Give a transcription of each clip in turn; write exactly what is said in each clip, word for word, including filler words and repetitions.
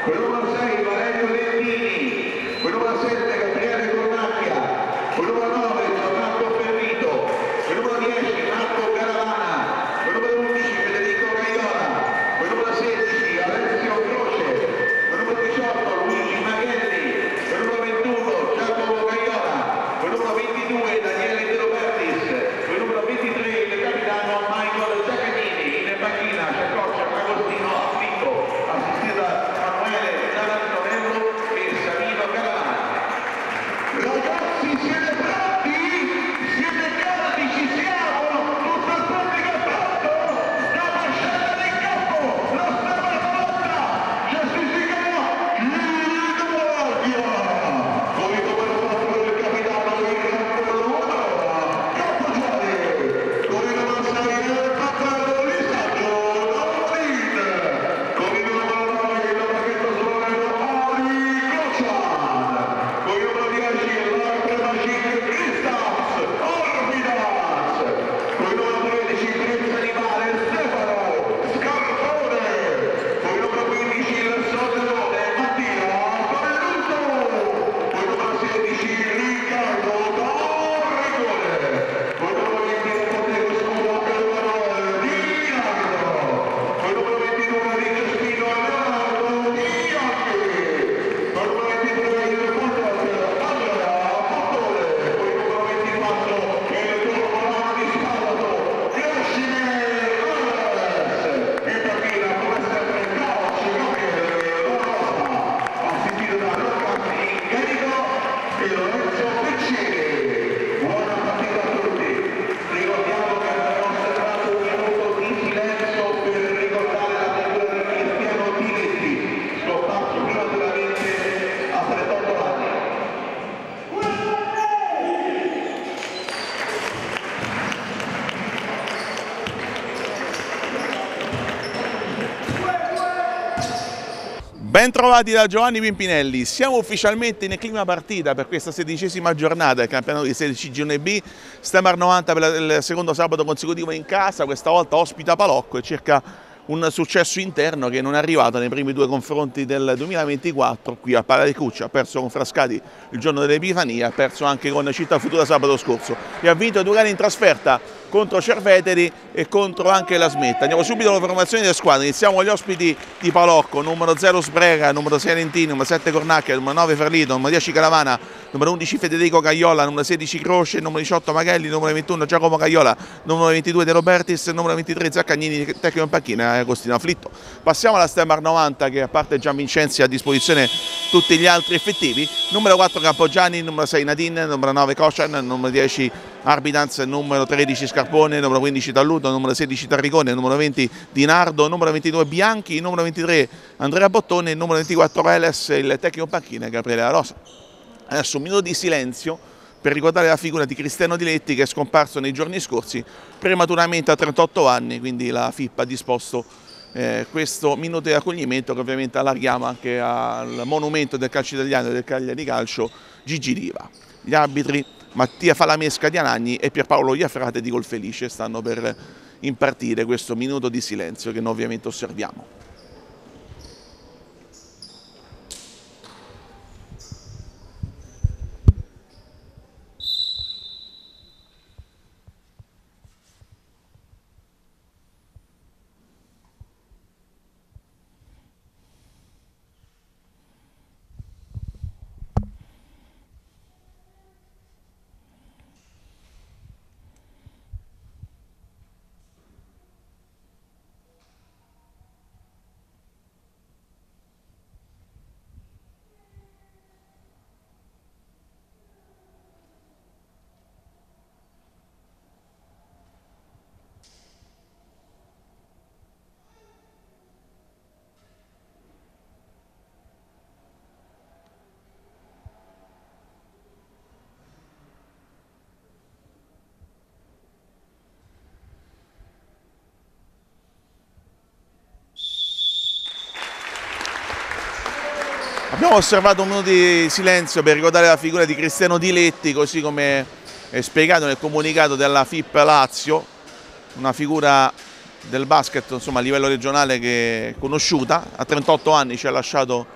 con il numero sei Valerio Lentini, con il numero sette Gabriele Cornacchia, con il numero nove Gianmarco Ferrito, con il numero dieci Marco Caravana, con il numero undici Federico Caiola, con il numero sedici Alessio Croce, con il numero diciotto Luigi Maghelli, con il numero ventuno Giacomo Caiola, con il numero ventidue Daniele De Robertis, con il numero ventitré il capitano Michael Giaccanini, in panchina c'è Corcia Agostino Affitto, assistito da Manuele D'Antonello e Savino Caravana. Ragazzi, siete pronti? Siete caldi? Ci siamo? Tutto il pubblico è pronto? Stiamo scendendo in campo! La stella è pronta! Giustificano il guardia! Poi come lo fatto il capitano il campo uno, campo gialli! Con il numero sei il cappello di Saggio, David! Con il numero nove il pacchetto solero Ali Goccian! Con il numero dieci l'Arte Magic Christaps Orbidas! Con il numero tredici Prince Animale Stefano Scarpone! Con il numero quindici il Soterone Mattia Palluto! Con il numero sedici Riccardo Torregone! Con il numero venti il Potere Scudo Emanuele Di Nardo! Con il numero ventidue Rigestino Leonardo Bianchi! Con il numero ventitré il Bulldog Andrea Bottone! Con il numero ventiquattro il Cormorano di Sabato Yoshime Alves! In panchina come sempre Coach Gabriele Rosa, assistito da Rocca Incarico e Lorenzo Piccini. Buona partita a tutti. Ricordiamo che abbiamo osservato un minuto di silenzio per ricordare la figura di Cristiano Diletti, scomparso prematuramente a trentotto anni. Ben trovati da Giovanni Pimpinelli, siamo ufficialmente in clima partita per questa sedicesima giornata del campionato di sedici G N B, Stemar novanta per il secondo sabato consecutivo in casa, questa volta ospita Palocco e cerca un successo interno che non è arrivato nei primi due confronti del duemilaventiquattro, qui a Pala di Cuccia, ha perso con Frascati il giorno dell'Epifania, ha perso anche con Città Futura sabato scorso e ha vinto due gare in trasferta contro Cerveteri e contro anche la Smetta. Andiamo subito alla formazione delle squadre, iniziamo con gli ospiti di Palocco, numero zero Sbrega, numero sei Lentini, numero sette Cornacchia, numero nove Ferlito, numero dieci Caravana, numero undici Federico Caiola, numero sedici Croce, numero diciotto Maghelli, numero ventuno Giacomo Caiola, numero ventidue De Robertis, numero ventitré Zaccagnini, tecnico in panchina Agostino Afflitto. Passiamo alla Stemar novanta che a parte Gian Vincenzi ha a disposizione tutti gli altri effettivi, numero quattro Campogiani, numero sei Nadine, numero nove Koshan, numero dieci Arbitans, numero tredici Scarpone, numero quindici Talluto, numero sedici Tarricone, numero venti Di Nardo, numero ventidue Bianchi, numero ventitré Andrea Bottone, numero ventiquattro Eles, il tecnico panchina Gabriele La Rosa. Adesso un minuto di silenzio per ricordare la figura di Cristiano Diletti che è scomparso nei giorni scorsi prematuramente a trentotto anni, quindi la F I P ha disposto eh, questo minuto di accoglimento che ovviamente allarghiamo anche al monumento del calcio italiano e del Cagliari Calcio Gigi Riva. Gli arbitri Mattia Falamesca di Anagni e Pierpaolo Iafrate di Colfelice stanno per impartire questo minuto di silenzio che noi ovviamente osserviamo. Abbiamo osservato un minuto di silenzio per ricordare la figura di Cristiano Diletti, così come è spiegato nel comunicato della F I P Lazio, una figura del basket insomma, a livello regionale che è conosciuta, a trentotto anni ci ha lasciato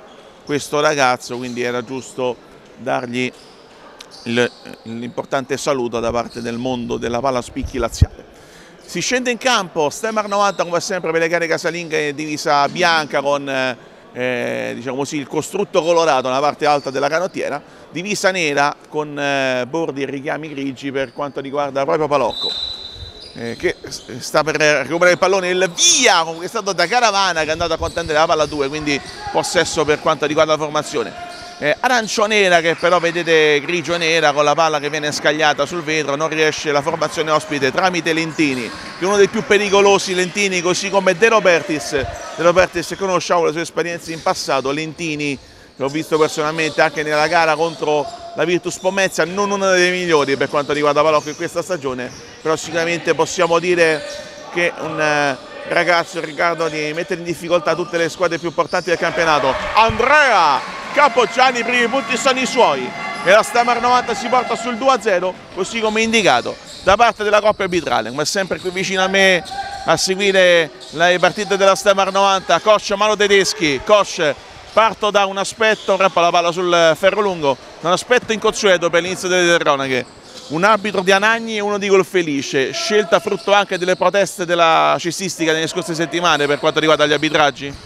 questo ragazzo, quindi era giusto dargli l'importante saluto da parte del mondo della palla spicchi laziale. Si scende in campo, Stemar novanta come sempre per le gare casalinghe in divisa bianca con eh, diciamo così, il costrutto colorato nella parte alta della canottiera, divisa nera con eh, bordi e richiami grigi per quanto riguarda proprio Palocco, eh, che sta per recuperare il pallone, il via conquistato da Caravana, che è andato a contendere la palla due, quindi possesso per quanto riguarda la formazione. Eh, arancio-nera, che però vedete grigio-nera con la palla che viene scagliata sul vetro, non riesce la formazione ospite tramite Lentini, che è uno dei più pericolosi. Lentini, così come De Robertis. De Robertis conosciamo le sue esperienze in passato, Lentini l'ho visto personalmente anche nella gara contro la Virtus Pomezia, non una delle migliori per quanto riguarda Palocco in questa stagione, però sicuramente possiamo dire che un eh, ragazzo, Riccardo, di mettere in difficoltà tutte le squadre più importanti del campionato. Andrea Capocciani, i primi punti sono i suoi e la Stemar novanta si porta sul due a zero, così come indicato da parte della coppia arbitrale. Come sempre qui vicino a me a seguire le partite della Stemar novanta, Koch, Mano Tedeschi. Koch, parto da un aspetto, rappa la palla sul ferro lungo, un aspetto inconsueto per l'inizio delle cronache. Un arbitro di Anagni e uno di Golfelice, scelta frutto anche delle proteste della cestistica nelle scorse settimane per quanto riguarda gli arbitraggi?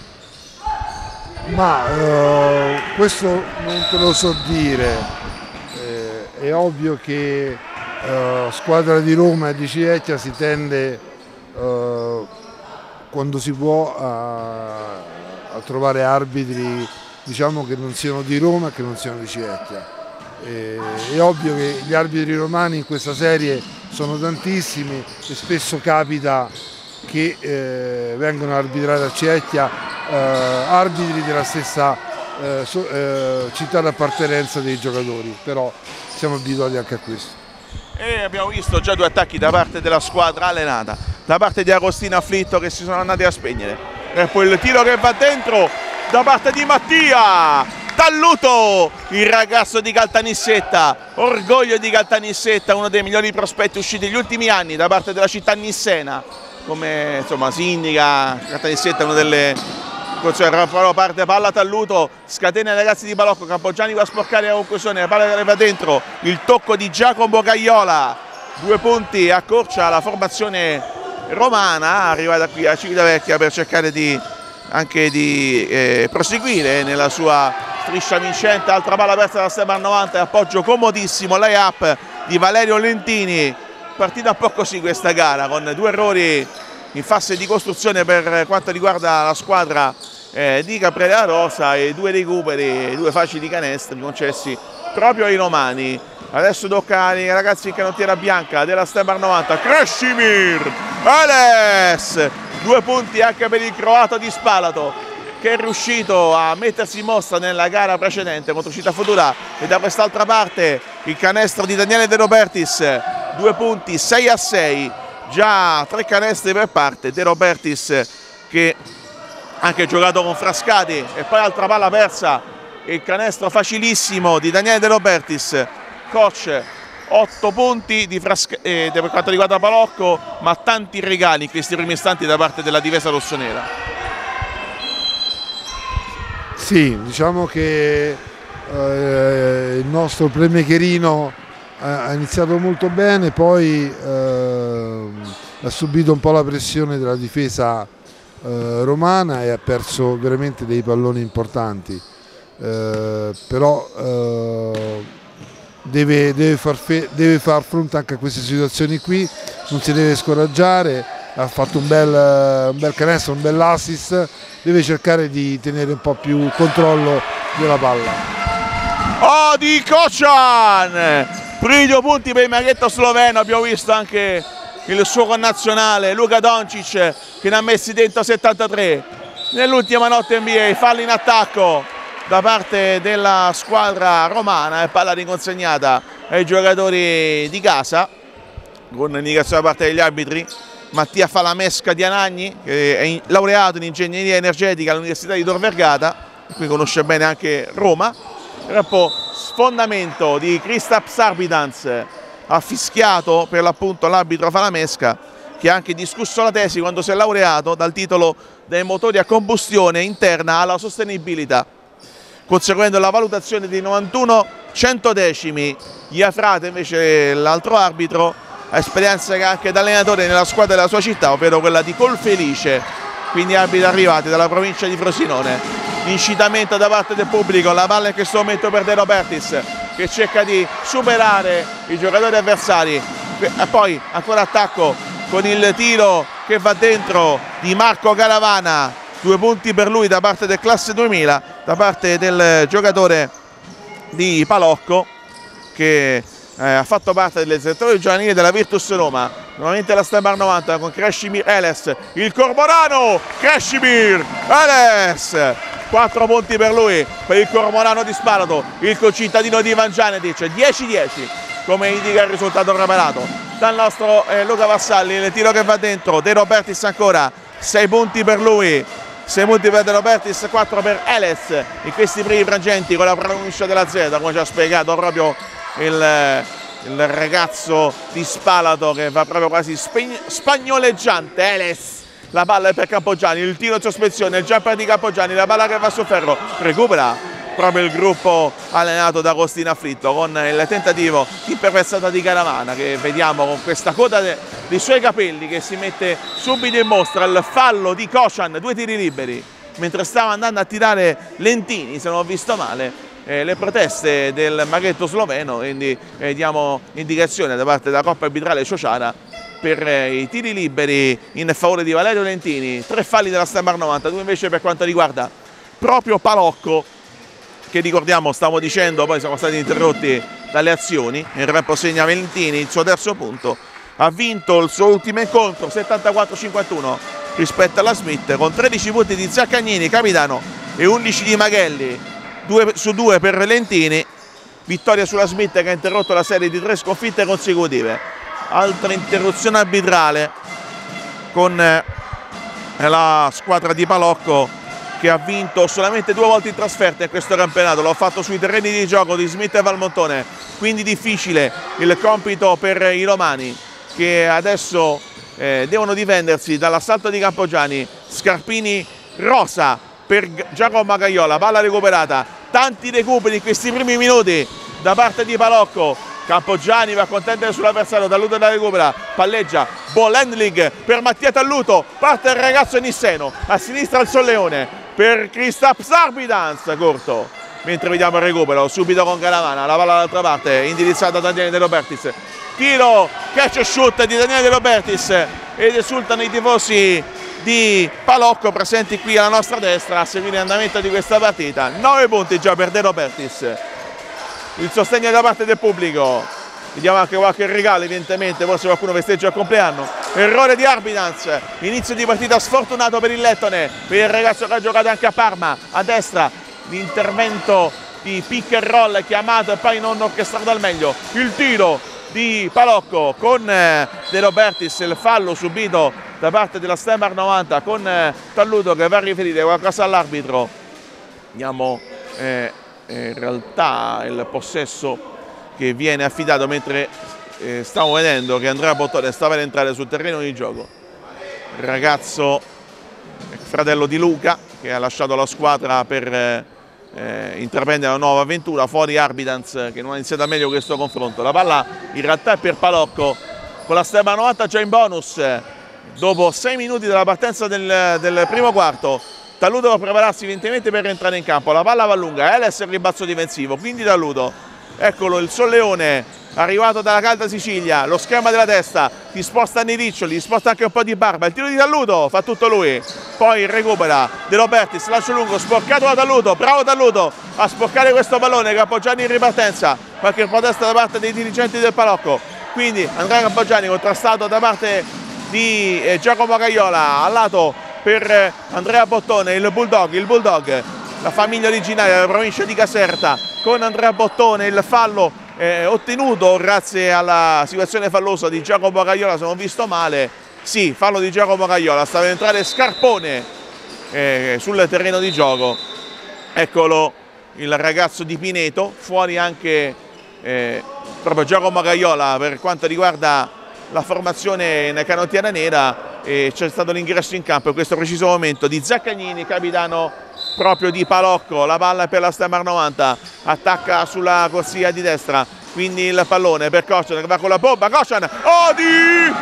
Ma uh, questo non te lo so dire, eh, è ovvio che uh, squadra di Roma e di Civetta si tende uh, quando si può a, a trovare arbitri, diciamo, che non siano di Roma e che non siano di Civetta. Eh, è ovvio che gli arbitri romani in questa serie sono tantissimi e spesso capita che eh, vengono arbitrati a Civetta eh, arbitri della stessa eh, so, eh, città d'appartenenza dei giocatori, però siamo abituati anche a questo. E abbiamo visto già due attacchi da parte della squadra allenata, da parte di Agostino Afflitto, che si sono andati a spegnere, e poi il tiro che va dentro da parte di Mattia Talluto, il ragazzo di Caltanissetta, orgoglio di Caltanissetta, uno dei migliori prospetti usciti negli ultimi anni da parte della città nissena, come insomma si indica. Caltanissetta è una delle parte palla Talluto, scatena i ragazzi di Palocco, Capocciani va a sporcare la conclusione, la palla che arriva dentro, il tocco di Giacomo Cagliola, due punti, accorcia la formazione romana, arrivata qui a Civitavecchia per cercare di anche di eh, proseguire nella sua striscia vincente. Altra palla persa da Stemar novanta e appoggio comodissimo, lay-up di Valerio Lentini. Partita un po' così questa gara, con due errori in fase di costruzione per quanto riguarda la squadra eh, di Caprera Rosa e due recuperi, due facili canestri concessi proprio ai romani. Adesso tocca ai ragazzi in canottiera bianca della Stemar novanta. Krešimir Ales, due punti anche per il croato di Spalato, che è riuscito a mettersi in mostra nella gara precedente contro Città Futura. E da quest'altra parte il canestro di Daniele De Robertis, due punti, sei a sei, già tre canestri per parte. De Robertis che ha anche giocato con Frascati, e poi altra palla persa, il canestro facilissimo di Daniele De Robertis. Koch, otto punti di eh, per quanto riguarda Palocco, ma tanti regali in questi primi istanti da parte della difesa rossonera. Sì, diciamo che eh, il nostro playmakerino ha iniziato molto bene, poi eh, ha subito un po' la pressione della difesa eh, romana e ha perso veramente dei palloni importanti, eh, però eh, Deve, deve, far fe, deve far fronte anche a queste situazioni qui, non si deve scoraggiare, ha fatto un bel, un bel canestro, un bel assist, deve cercare di tenere un po' più controllo della palla. Oh, di Kocian, primi due punti per il maghetto sloveno. Abbiamo visto anche il suo connazionale Luka Doncic che ne ha messi dentro settantatré nell'ultima notte N B A. Fallo in attacco da parte della squadra romana e palla riconsegnata ai giocatori di casa, con indicazione da parte degli arbitri. Mattia Falamesca di Anagni, che è laureato in ingegneria energetica all'Università di Tor Vergata, qui conosce bene anche Roma. E poi sfondamento di Kristaps Arbidans, ha fischiato per l'appunto l'arbitro Falamesca, che ha anche discusso la tesi quando si è laureato, dal titolo dei motori a combustione interna alla sostenibilità. conseguendo la valutazione di novantuno centodecimi. Iafrate invece l'altro arbitro, ha esperienza anche da allenatore nella squadra della sua città, ovvero quella di Colfelice, quindi arbitri arrivati dalla provincia di Frosinone. Incitamento da parte del pubblico, la palla in questo momento per De Robertis che cerca di superare i giocatori avversari, e poi ancora attacco con il tiro che va dentro di Marco Caravana, due punti per lui da parte del classe duemila, da parte del giocatore di Palocco che eh, ha fatto parte del settore giovanile della Virtus Roma. Nuovamente la Stemar novanta con Krešimir Eles, il Cormorano, Krešimir Eles, quattro punti per lui, per il Cormorano di Spalato, il concittadino di Ivan Janedic, dieci dieci come indica il risultato preparato dal nostro eh, Luca Vassalli. Il tiro che va dentro, De Robertis ancora, sei punti per lui, sei punti per De Robertis, quattro per Eles in questi primi frangenti con la pronuncia della Z, come ci ha spiegato proprio il, il ragazzo di Spalato, che va proprio quasi spagnoleggiante. Eles, la palla è per Campogiani, il tiro in sospensione, il jumper di Campogiani, la palla che va su ferro, recupera proprio il gruppo allenato da Agostino Afflitto con il tentativo imperversata di Caravana, che vediamo con questa coda de, dei suoi capelli che si mette subito in mostra. Il fallo di Kocian, due tiri liberi mentre stava andando a tirare Lentini, se non ho visto male, eh, le proteste del maghetto sloveno, quindi eh, diamo indicazione da parte della Coppa Arbitrale Ciociara per eh, i tiri liberi in favore di Valerio Lentini. Tre falli della Stemar novanta, due invece per quanto riguarda proprio Palocco, che ricordiamo, stavo dicendo, poi siamo stati interrotti dalle azioni. Il tempo segna Lentini il suo terzo punto, ha vinto il suo ultimo incontro settantaquattro a cinquantuno rispetto alla Smith, con tredici punti di Zaccagnini, capitano, e undici di Maghelli, due su due per Lentini. Vittoria sulla Smith che ha interrotto la serie di tre sconfitte consecutive. Altra interruzione arbitrale con la squadra di Palocco, che ha vinto solamente due volte in trasferta in questo campionato, l'ha fatto sui terreni di gioco di Smith e Valmontone, quindi difficile il compito per i romani, che adesso eh, devono difendersi dall'assalto di Campogiani. Scarpini rosa per Giacomo Magaiola, palla recuperata, tanti recuperi in questi primi minuti da parte di Palocco. Campogiani va a contendere sull'avversario, Talluto la recupera, palleggia, ball handling per Mattia Talluto, parte il ragazzo Nisseno, a sinistra il Solleone per Kristaps Arbidans, corto, mentre vediamo il recupero subito con Caravana, la palla dall'altra parte indirizzata da Daniele De Robertis, tiro, catch and shoot di Daniele De Robertis, ed esultano i tifosi di Palocco presenti qui alla nostra destra a seguire l'andamento di questa partita. Nove punti già per De Robertis, il sostegno da parte del pubblico, vediamo anche qualche regalo evidentemente, forse qualcuno festeggia il compleanno. Errore di Arbidans, inizio di partita sfortunato per il lettone, per il ragazzo che ha giocato anche a Parma. A destra l'intervento di pick and roll chiamato e poi non orchestrato al meglio, il tiro di Palocco con De Robertis, il fallo subito da parte della Stemar novanta con Talluto che va a riferire qualcosa all'arbitro. Vediamo eh, in realtà il possesso che viene affidato, mentre eh, stavo vedendo che Andrea Bottone stava per entrare sul terreno di gioco. Il ragazzo, il fratello di Luca, che ha lasciato la squadra per eh, intraprendere una nuova avventura, fuori Arbidans che non ha iniziato meglio questo confronto. La palla in realtà è per Palocco, con la Stemar novanta già in bonus dopo sei minuti dalla partenza del, del primo quarto. Talluto può prepararsi evidentemente per rientrare in campo, la palla va lunga, Eles il ribalzo difensivo, quindi Talluto, eccolo il Solleone arrivato dalla calda Sicilia, lo schema della testa, ti sposta nei riccioli, ti sposta anche un po' di barba, il tiro di Talluto, fa tutto lui, poi recupera De Robertis, lancio lungo, sporcato da Talluto, bravo Talluto a sporcare questo pallone. Campogiani in ripartenza, qualche protesta da parte dei dirigenti del Palocco, quindi Andrea Campogiani contrastato da parte di eh, Giacomo Caiola, al lato per Andrea Bottone, il Bulldog, il Bulldog, la famiglia originaria della provincia di Caserta, con Andrea Bottone, il fallo eh, ottenuto grazie alla situazione fallosa di Giacomo Caiola, se non ho visto male, sì, fallo di Giacomo Caiola, sta per entrare Scarpone eh, sul terreno di gioco, eccolo il ragazzo di Pineto, fuori anche eh, proprio Giacomo Caiola per quanto riguarda la formazione in canottiera nera, e c'è stato l'ingresso in campo in questo preciso momento di Zaccagnini, capitano proprio di Palocco, la palla è per la Stemar novanta, attacca sulla corsia di destra, quindi il pallone per Kochan che va con la bomba, Kochan, Adi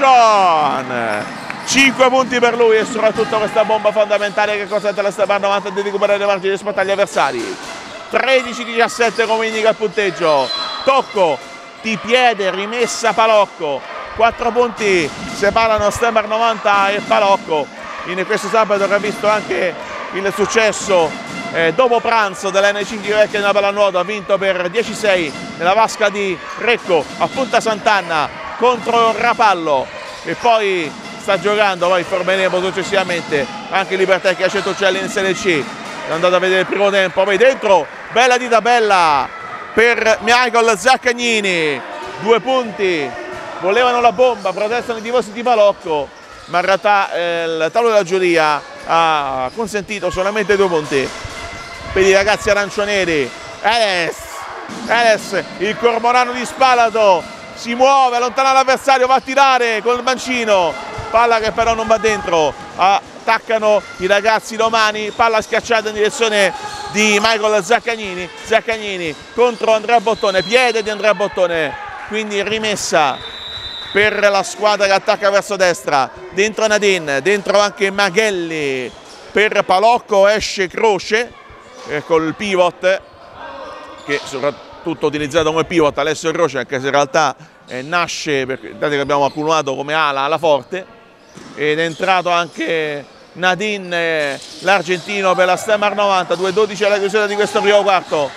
Kochan! cinque punti per lui e soprattutto questa bomba fondamentale che consente alla Stemar novanta di recuperare le margini rispetto agli avversari. tredici diciassette come indica il punteggio, tocco di piede, rimessa Palocco, quattro punti separano Stemar novanta e Palocco in questo sabato che ha visto anche il successo eh, dopo pranzo dell'N cinque Vecchia nella pallanuoto, ha vinto per dieci sei nella vasca di Recco a Punta Sant'Anna contro Rapallo e poi sta giocando, poi informeremo successivamente anche Libertà che ha scelto Uccelli in Serie C, è andato a vedere il primo tempo, poi dentro, bella di tabella per Michael Zaccagnini, due punti, volevano la bomba, protestano i tifosi di Palocco, ma in realtà eh, il tavolo della giuria ha consentito solamente due punti per i ragazzi arancionieri. Eles, Eles, il cormorano di Spalato, si muove, allontana l'avversario, va a tirare col mancino, palla che però non va dentro, attaccano i ragazzi romani, palla schiacciata in direzione di Michael Zaccagnini, Zaccagnini contro Andrea Bottone, piede di Andrea Bottone, quindi rimessa per la squadra che attacca verso destra, dentro Nadine, dentro anche Maghelli, per Palocco esce Croce eh, col pivot, che soprattutto utilizzato come pivot Alessio Croce, anche se in realtà eh, nasce, perché date che abbiamo accumulato come ala, ala forte, ed è entrato anche Nadine, eh, l'argentino per la Stemar novanta, due dodici alla chiusura di questo primo quarto,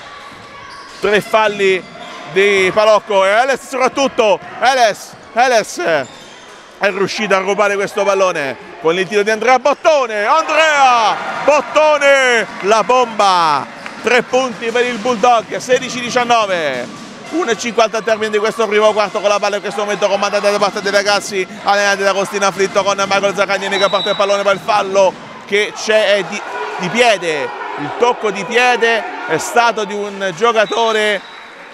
tre falli di Palocco e Eles soprattutto, Eles Eles è riuscito a rubare questo pallone con il tiro di Andrea Bottone, Andrea Bottone, la bomba, tre punti per il Bulldog, sedici diciannove, uno e cinquanta al termine di questo primo quarto con la palla in questo momento comandata da parte dei ragazzi allenati da Costina Flitto con Michael Zaccagnini che porta il pallone per il fallo che c'è di, di piede, il tocco di piede è stato di un giocatore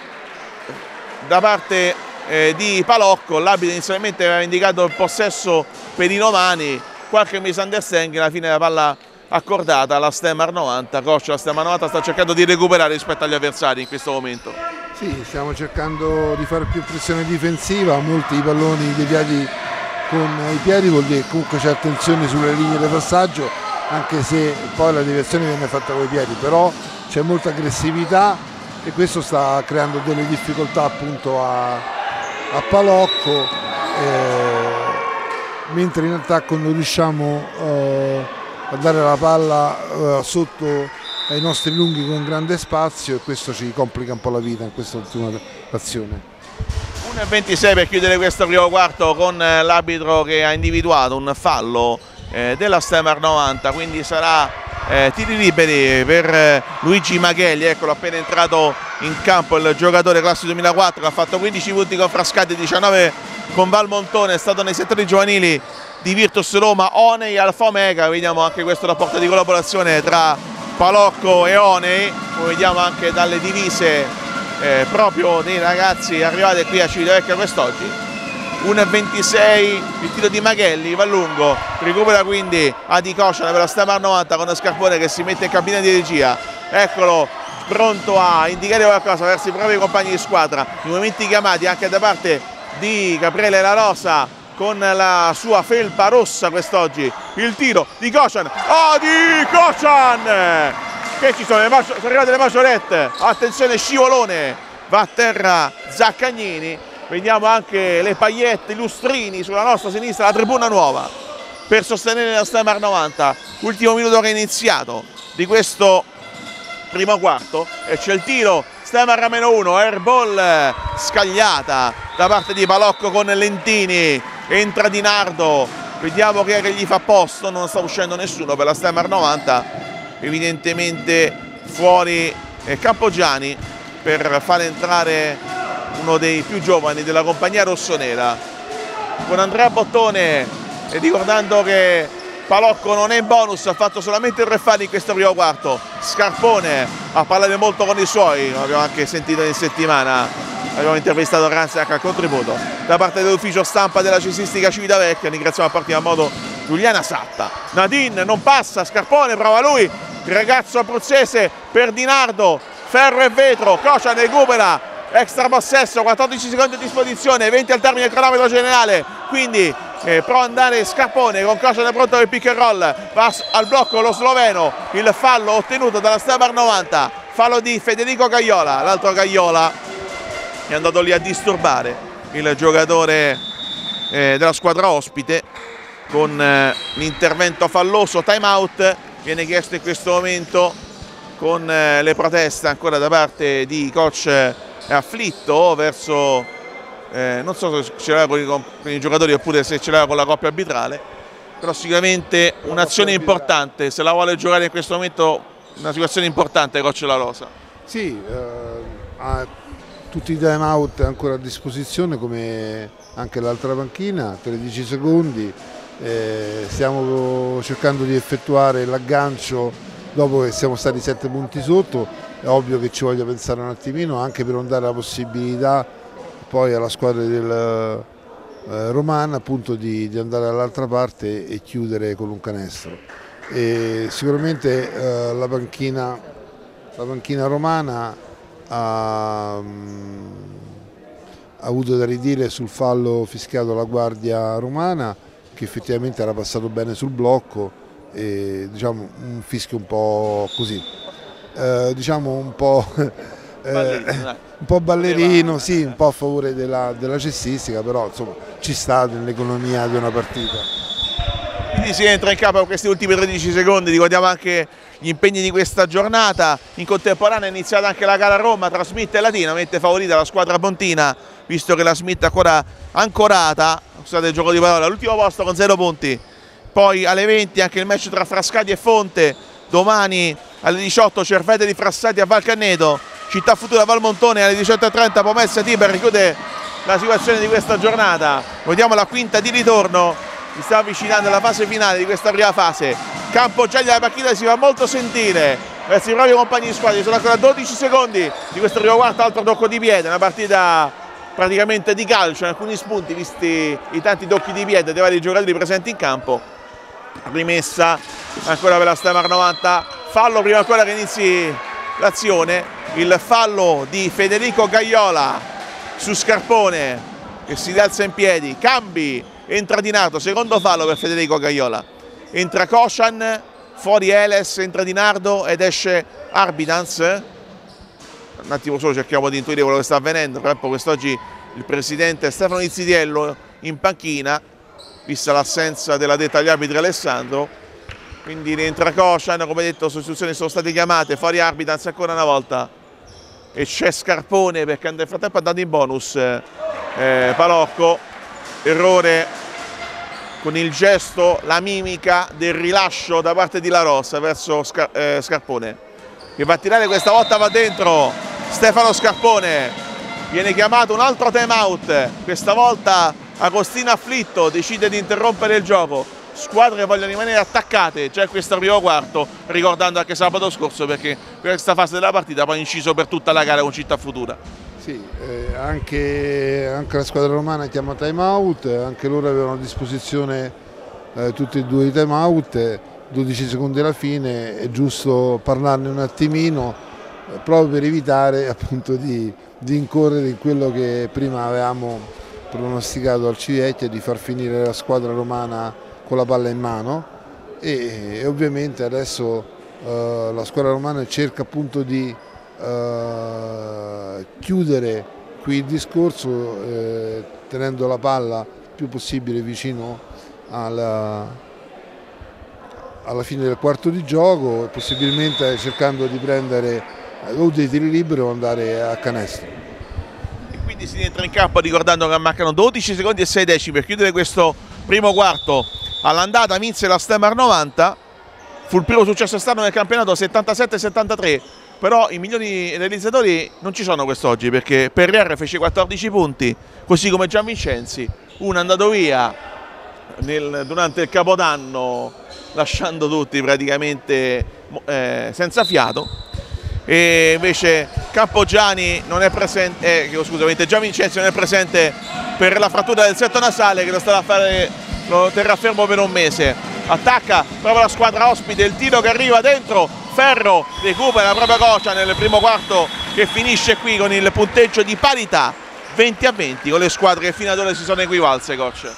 da parte Eh, di Palocco, l'arbitro inizialmente aveva indicato il possesso per i romani, qualche misunderstanding, alla fine la palla accordata alla Stemar novanta, Coach, la Stemar novanta sta cercando di recuperare rispetto agli avversari in questo momento. Sì, stiamo cercando di fare più pressione difensiva, molti i palloni deviati con i piedi, vuol dire che comunque c'è attenzione sulle linee di passaggio, anche se poi la direzione viene fatta con i piedi, però c'è molta aggressività e questo sta creando delle difficoltà appunto a a Palocco, eh, mentre in attacco non riusciamo eh, a dare la palla eh, sotto ai nostri lunghi con grande spazio e questo ci complica un po' la vita in questa ultima azione. uno e ventisei per chiudere questo primo quarto con l'arbitro che ha individuato un fallo eh, della Stemar novanta, quindi sarà Eh, tiri liberi per eh, Luigi Maghelli, eccolo appena entrato in campo il giocatore classe duemilaquattro che ha fatto quindici punti con Frascati, diciannove con Valmontone, è stato nei settori giovanili di Virtus Roma, Onei, Alfa Omega, vediamo anche questo rapporto di collaborazione tra Palocco e Onei, lo vediamo anche dalle divise eh, proprio dei ragazzi arrivati qui a Civitavecchia quest'oggi. uno e ventisei il tiro di Maghelli, va lungo, recupera quindi Adi Kochan per la Stemar novanta con Scarpone che si mette in cabina di regia, eccolo pronto a indicare qualcosa verso i propri compagni di squadra, i momenti chiamati anche da parte di Gabriele La Rosa con la sua felpa rossa quest'oggi, il tiro di Kochan, Adi Kochan che ci sono, le sono arrivate le maggiorette, attenzione scivolone, va a terra Zaccagnini. Vediamo anche le pagliette, i lustrini sulla nostra sinistra, la tribuna nuova per sostenere la Stemar novanta. Ultimo minuto che è iniziato di questo primo quarto e c'è il tiro Stemar a meno uno, airball scagliata da parte di Palocco con Lentini, entra Di Nardo, vediamo che, che gli fa posto, non sta uscendo nessuno per la Stemar novanta, evidentemente fuori eh, Campogiani per far entrare uno dei più giovani della compagnia rossonera con Andrea Bottone, e ricordando che Palocco non è in bonus, ha fatto solamente tre falli in questo primo quarto. Scarpone a parlare molto con i suoi, l'abbiamo anche sentito in settimana, abbiamo intervistato Ranzi anche al contributo da parte dell'ufficio stampa della cestistica Civitavecchia. Ringraziamo a partire a modo Giuliana Satta, Nadine non passa, Scarpone prova lui, il ragazzo abruzzese per Di Nardo, ferro e vetro, Kocian recupera, extra possesso, quattordici secondi a disposizione, venti al termine del cronometro generale, quindi eh, prova ad andare Scarpone con Kocian pronto per pick and roll, va al blocco lo sloveno, il fallo ottenuto dalla Stemar novanta, fallo di Federico Gaiola, l'altro Gaiola è andato lì a disturbare il giocatore eh, della squadra ospite con eh, l'intervento falloso, time out viene chiesto in questo momento con eh, le proteste ancora da parte di coach eh, afflitto verso eh, non so se ce l'aveva con, con i giocatori oppure se ce l'aveva con la coppia arbitrale, però sicuramente un'azione importante, se la vuole giocare in questo momento, una situazione importante coach La Rosa. Sì, eh, ha tutti i time out ancora a disposizione come anche l'altra panchina, tredici secondi, eh, stiamo cercando di effettuare l'aggancio dopo che siamo stati sette punti sotto. È ovvio che ci voglia pensare un attimino anche per non dare la possibilità poi alla squadra del eh, Romana appunto di, di andare dall'altra parte e chiudere con un canestro. E sicuramente eh, la, panchina, la panchina romana ha, mh, ha avuto da ridire sul fallo fischiato alla guardia romana, che effettivamente era passato bene sul blocco, e diciamo un fischio un po' così, eh, diciamo un po', eh, un po' ballerino, sì, un po' a favore della, della cestistica, però insomma ci sta nell'economia di una partita. Quindi si entra in campo con questi ultimi tredici secondi, ricordiamo anche gli impegni di questa giornata. In contemporanea è iniziata anche la gara a Roma tra Smith e Latina, mette favorita la squadra pontina, visto che la Smith è ancora ancorata, scusate il gioco di parola, all'ultimo posto con zero punti. Poi alle venti anche il match tra Frascati e Fonte, domani alle diciotto Cervete di Frassati a Valcanneto, Città Futura Valmontone alle diciotto e trenta, Pomezia Tiber chiude la situazione di questa giornata. Vediamo la quinta di ritorno, si sta avvicinando alla fase finale di questa prima fase. Campogialli della partita si fa molto sentire verso i propri compagni di squadra, ci sono ancora dodici secondi di questo primo quarto, altro tocco di piede, una partita praticamente di calcio, in alcuni spunti visti i tanti tocchi di piede dei vari giocatori presenti in campo. Rimessa ancora per la Stemar novanta, fallo prima ancora che inizi l'azione, il fallo di Federico Gaiola su Scarpone che si rialza in piedi, cambi, entra Di Nardo, secondo fallo per Federico Gaiola, entra Kocian, fuori Eles, entra Di Nardo ed esce Arbitans. Un attimo solo cerchiamo di intuire quello che sta avvenendo, purtroppo quest'oggi il presidente Stefano Izzitiello in panchina, vista l'assenza della detta agli arbitri Alessandro, quindi rientra Kocian, come detto sostituzioni sono state chiamate, fuori Arbitans ancora una volta e c'è Scarpone perché nel frattempo è andato in bonus eh, Palocco, errore con il gesto, la mimica del rilascio da parte di La Rosa verso Scar eh, Scarpone, che va a tirare, questa volta va dentro Stefano Scarpone, viene chiamato un altro time out, questa volta Agostino afflitto decide di interrompere il gioco, squadre che vogliono rimanere attaccate già in questo primo quarto, ricordando anche sabato scorso perché questa fase della partita poi ha inciso per tutta la gara con Città Futura. Sì, eh, anche, anche la squadra romana chiama time out, anche loro avevano a disposizione eh, tutti e due i time out, dodici secondi alla fine, è giusto parlarne un attimino eh, proprio per evitare appunto di, di incorrere in quello che prima avevamo pronosticato al Civitavecchia, di far finire la squadra romana con la palla in mano e, e ovviamente adesso eh, la squadra romana cerca appunto di eh, chiudere qui il discorso eh, tenendo la palla il più possibile vicino alla, alla fine del quarto di gioco e possibilmente cercando di prendere o dei tiri liberi o andare a canestro. Quindi si rientra in campo ricordando che mancano dodici secondi e sei decimi per chiudere questo primo quarto. All'andata vinse la Stemar novanta, fu il primo successo esterno nel campionato, settantasette settantatré, però i migliori realizzatori non ci sono quest'oggi perché Perrier fece quattordici punti, così come Gianvincenzi, uno è andato via nel, durante il Capodanno lasciando tutti praticamente eh, senza fiato, e invece Campogiani non è presente, eh, scusate, Gianvincenzi non è presente per la frattura del setto nasale che lo starà a fare, lo terrà fermo per un mese. Attacca proprio la squadra ospite, il tiro che arriva dentro, ferro, recupera proprio Cocia nel primo quarto che finisce qui con il punteggio di parità venti a venti con le squadre che fino ad ora si sono equivalse, coach.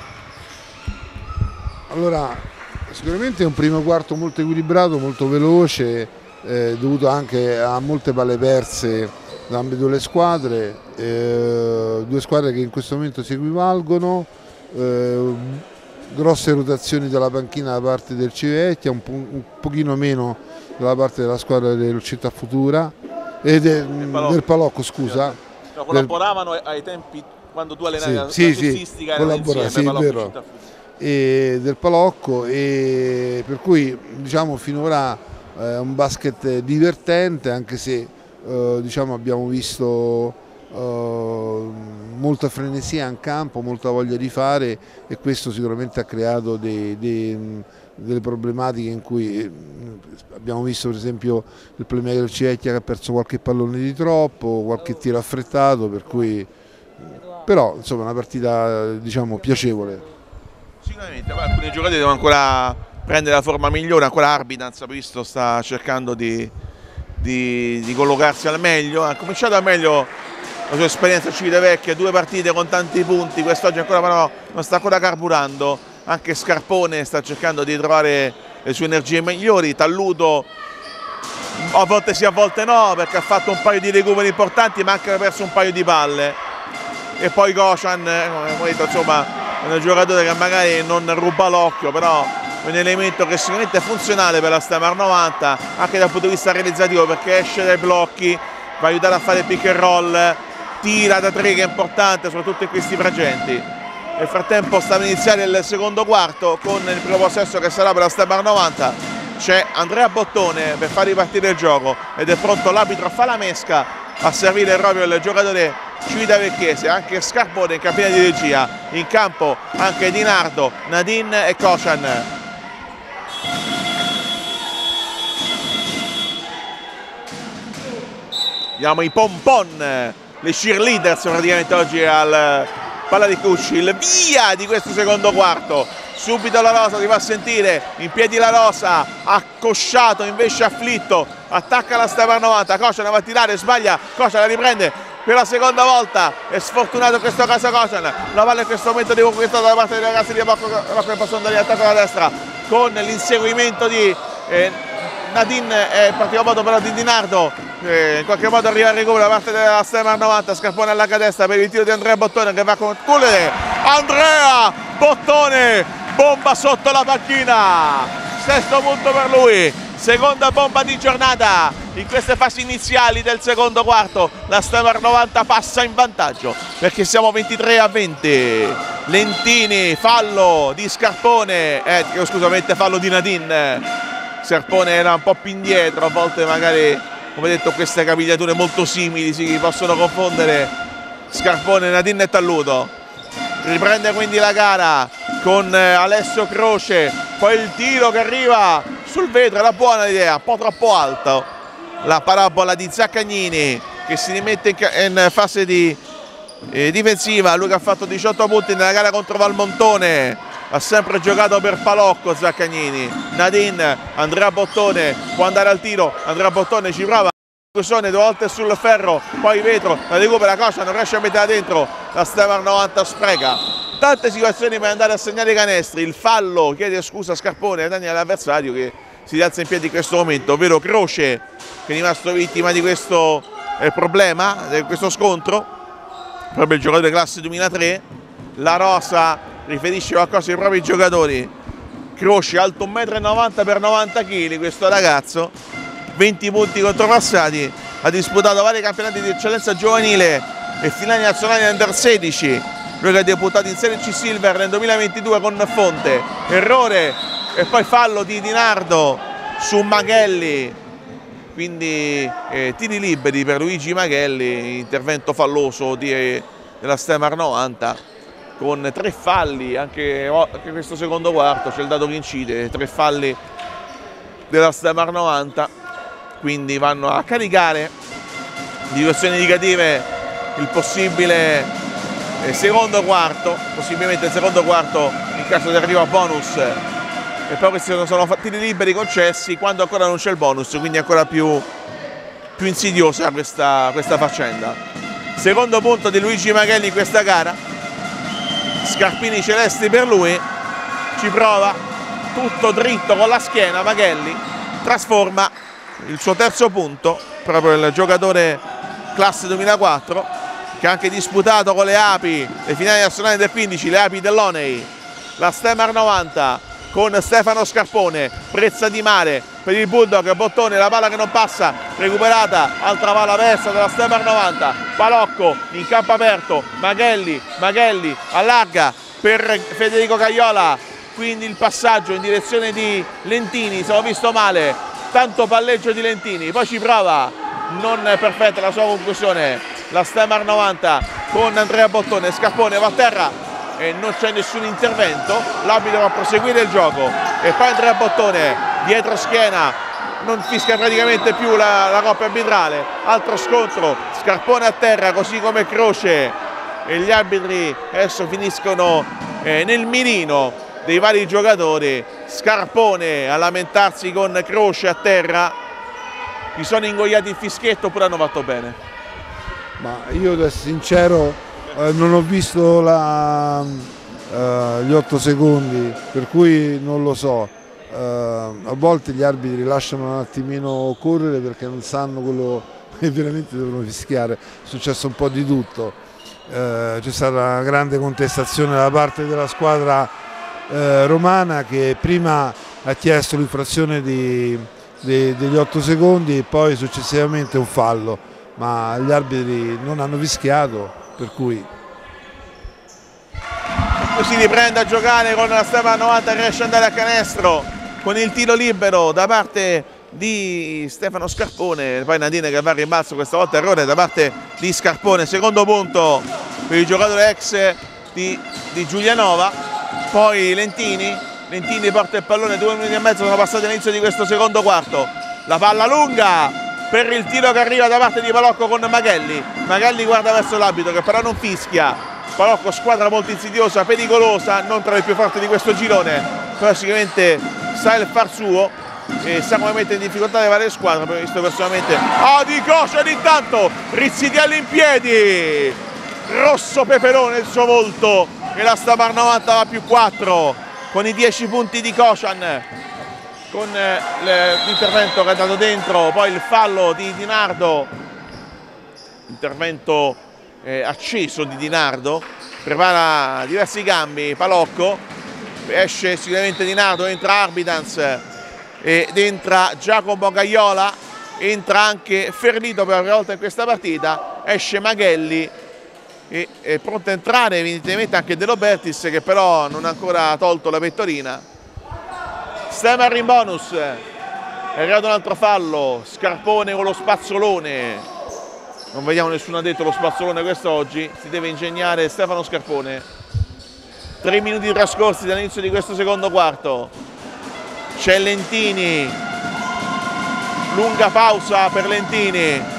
Allora, sicuramente è un primo quarto molto equilibrato, molto veloce, eh, dovuto anche a molte palle perse da ambedue le squadre, eh, due squadre che in questo momento si equivalgono, eh, grosse rotazioni dalla panchina da parte del Civitavecchia, un, po un pochino meno dalla parte della squadra del Città Futura e de del, Palocco. del Palocco, scusa. No, collaboravano del... ai tempi quando tu allenavi la sì, cestistica, sì, collaborava, sì, è vero. E del Palocco, e per cui diciamo finora è un basket divertente, anche se eh, diciamo abbiamo visto eh, molta frenesia in campo, molta voglia di fare, e questo sicuramente ha creato dei, dei, delle problematiche in cui abbiamo visto per esempio il playmaker del Civitavecchia che ha perso qualche pallone di troppo, qualche tiro affrettato, per cui però insomma una partita diciamo piacevole. Sicuramente, alcuni giocatori devono ancora prendere la forma migliore, ancora Arbitans visto sta cercando di, di, di collocarsi al meglio, ha cominciato al meglio la sua esperienza a Civitavecchia, due partite con tanti punti, quest'oggi ancora però non sta ancora carburando, anche Scarpone sta cercando di trovare le sue energie migliori, Talluto a volte sì a volte no perché ha fatto un paio di recuperi importanti ma anche ha perso un paio di palle, e poi Kocian, come detto, insomma è un giocatore che magari non ruba l'occhio, però è un elemento che sicuramente è funzionale per la Stamar novanta anche dal punto di vista realizzativo, perché esce dai blocchi, va a aiutare a fare pick and roll, tira da tre che è importante soprattutto in questi frangenti. Nel frattempo sta per iniziare il secondo quarto con il primo possesso che sarà per la Stamar novanta, c'è Andrea Bottone per far ripartire il gioco ed è pronto l'arbitro Falamesca a servire proprio il giocatore civitavecchiese, anche Scarpone in cabina di regia, in campo anche Di Nardo, Nadine e Kocian. Vediamo i pompon, le cheerleaders praticamente oggi al Palla di Cucci, il via di questo secondo quarto. Subito la Rosa si fa sentire, in piedi la Rosa, accosciato invece afflitto, attacca la Stamar novanta, Kocian va a tirare, sbaglia, Kocian la riprende per la seconda volta, è sfortunato in questo caso Kocian, la palla in questo momento di conquistata da parte dei ragazzi di Rocco che possono andare in attacco alla destra con l'inseguimento di eh, Nadine e in particolar modo però di Di Nardo, eh, in qualche modo arriva al recupero da parte della Stamar novanta, Scarpone all'H destra per il tiro di Andrea Bottone che va con concludere, Andrea Bottone bomba sotto la panchina, sesto punto per lui, seconda bomba di giornata in queste fasi iniziali del secondo quarto. La Stamar novanta passa in vantaggio perché siamo ventitré a venti. Lentini, fallo di Scarpone, eh, scusamente fallo di Nadine. Scarpone era un po' più indietro, a volte magari come detto queste capigliature molto simili si possono confondere. Scarpone, Nadine e Talluto. Riprende quindi la gara con Alessio Croce, poi il tiro che arriva sul vetro, era buona l'idea, un po' troppo alto, la parabola di Zaccagnini che si rimette in, in fase di, eh, difensiva, lui che ha fatto diciotto punti nella gara contro Valmontone, ha sempre giocato per Palocco Zaccagnini. Nadine, Andrea Bottone può andare al tiro, Andrea Bottone ci prova, due volte sul ferro, poi vetro, la recupera Kocian, non riesce a metterla dentro, la Stamar novanta spreca tante situazioni per andare a segnare i canestri, il fallo chiede scusa a Scarpone, danni all'avversario che si rialza in piedi in questo momento, ovvero Croce che è rimasto vittima di questo eh, problema, di questo scontro, proprio il giocatore classe duemilatré. La Rosa riferisce qualcosa ai propri giocatori, Croce alto un metro e novanta per novanta chili, questo ragazzo, venti punti contropassati, ha disputato vari campionati di eccellenza giovanile e finali nazionali under sedici, lui che ha debuttato in Serie C Silver nel duemilaventidue con Fonte, errore e poi fallo di Di Nardo su Maghelli, quindi eh, tiri liberi per Luigi Maghelli, intervento falloso di, della Stamar novanta con tre falli, anche, anche questo secondo quarto c'è il dato che incide, tre falli della Stamar novanta, quindi vanno a caricare di situazioni negative il possibile secondo quarto, possibilmente il secondo quarto in caso di arrivo a bonus e poi questi sono, sono tiri liberi concessi quando ancora non c'è il bonus, quindi ancora più, più insidiosa questa, questa faccenda. Secondo punto di Luigi Maghelli in questa gara, scarpini celesti per lui, ci prova tutto dritto con la schiena, Maghelli trasforma il suo terzo punto, proprio il giocatore classe duemilaquattro che ha anche disputato con le Api le finali nazionali del quindici, le Api dell'Onei, la Stemar novanta con Stefano Scarpone, Prezza di Mare per il Bulldog, Bottone, la palla che non passa, recuperata, altra palla persa della Stemar novanta, Palocco in campo aperto, Maghelli, Maghelli allarga per Federico Cagliola, quindi il passaggio in direzione di Lentini, se l'ho visto male, tanto palleggio di Lentini, poi ci prova, non è perfetta la sua conclusione, la Stemar novanta con Andrea Bottone, Scarpone va a terra e non c'è nessun intervento, l'arbitro va a proseguire il gioco e poi Andrea Bottone dietro schiena, non fischia praticamente più la, la coppia arbitrale, altro scontro, Scarpone a terra così come Croce e gli arbitri adesso finiscono eh, nel mirino dei vari giocatori, Scarpone a lamentarsi con Croce a terra, gli sono ingoiati il fischietto oppure hanno fatto bene? Ma io da sincero eh, non ho visto la, eh, gli otto secondi, per cui non lo so, eh, a volte gli arbitri lasciano un attimino correre perché non sanno quello che veramente devono fischiare, è successo un po' di tutto, eh, c'è stata una grande contestazione da parte della squadra Eh, romana che prima ha chiesto l'infrazione di, di, degli otto secondi e poi successivamente un fallo, ma gli arbitri non hanno fischiato, per cui si riprende a giocare con la Stemar novanta che riesce ad andare a canestro con il tiro libero da parte di Stefano Scarpone, poi Nadine che va a rimbalzo, questa volta errore da parte di Scarpone, secondo punto per il giocatore ex di, di Giulianova. Poi Lentini, Lentini porta il pallone, due minuti e mezzo sono passati all'inizio di questo secondo quarto, la palla lunga per il tiro che arriva da parte di Palocco con Maghelli, Maghelli guarda verso l'arbitro che però non fischia, Palocco squadra molto insidiosa, pericolosa, non tra le più forti di questo girone, però sicuramente sa il far suo e sa come mettere in difficoltà le varie squadre, perché visto personalmente, ah di Koshan intanto, Rizzitielli in piedi, rosso peperone il suo volto, e la Stemar novanta va più quattro con i dieci punti di Koshan, con l'intervento che è andato dentro, poi il fallo di Di Nardo, intervento eh, acceso di Di Nardo, prepara diversi cambi Palocco, esce sicuramente Di Nardo, entra Arbitans ed entra Giacomo Cagliola, entra anche Ferlito per la prima volta in questa partita, esce Maghelli e è pronto a entrare evidentemente anche De Robertis che però non ha ancora tolto la pettorina. Stemar in bonus, è arrivato un altro fallo, Scarpone con lo spazzolone, non vediamo nessuno ha detto lo spazzolone quest'oggi, si deve ingegnare Stefano Scarpone. Tre minuti trascorsi dall'inizio di questo secondo quarto, c'è Lentini, lunga pausa per Lentini,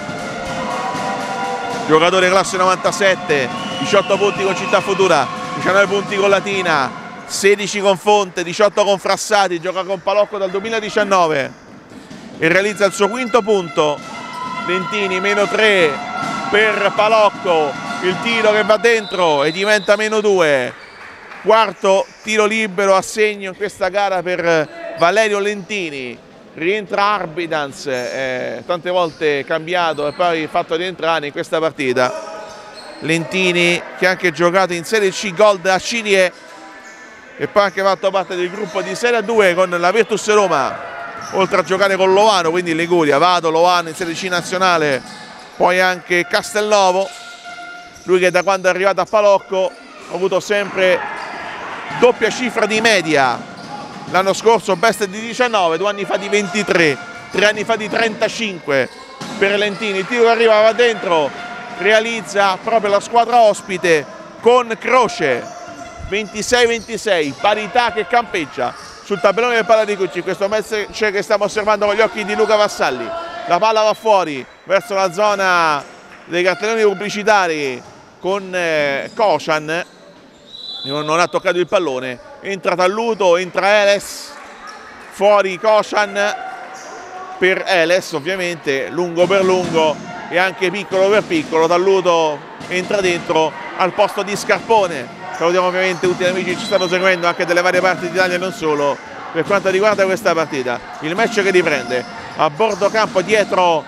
giocatore classe novantasette, diciotto punti con Città Futura, diciannove punti con Latina, sedici con Fonte, diciotto con Frassati, gioca con Palocco dal duemiladiciannove e realizza il suo quinto punto. Lentini meno tre per Palocco, il tiro che va dentro e diventa meno due, quarto tiro libero a segno in questa gara per Valerio Lentini. Rientra Arbitans, eh, tante volte cambiato e poi fatto rientrare in questa partita. Lentini che ha anche giocato in Serie C Gold a Cilie e poi anche fatto parte del gruppo di Serie A due con la Virtus Roma, oltre a giocare con Lovano, quindi Liguria, Vado, Lovano in Serie C nazionale, poi anche Castelnuovo, lui che da quando è arrivato a Palocco ha avuto sempre doppia cifra di media. L'anno scorso best di diciannove, due anni fa di ventitré, tre anni fa di trentacinque per Lentini. Il tiro che arriva va dentro, realizza proprio la squadra ospite con Croce, ventisei ventisei, parità che campeggia sul tabellone del Palla di Cucci, questo match che stiamo osservando con gli occhi di Luca Vassalli. La palla va fuori verso la zona dei cartelloni pubblicitari con eh, Koshan, non ha toccato il pallone, entra Talluto, entra Eles, fuori Koshan per Eles, ovviamente lungo per lungo e anche piccolo per piccolo. Talluto entra dentro al posto di Scarpone. Salutiamo ovviamente tutti gli amici che ci stanno seguendo anche delle varie parti d'Italia e non solo per quanto riguarda questa partita. Il match che riprende a bordo campo dietro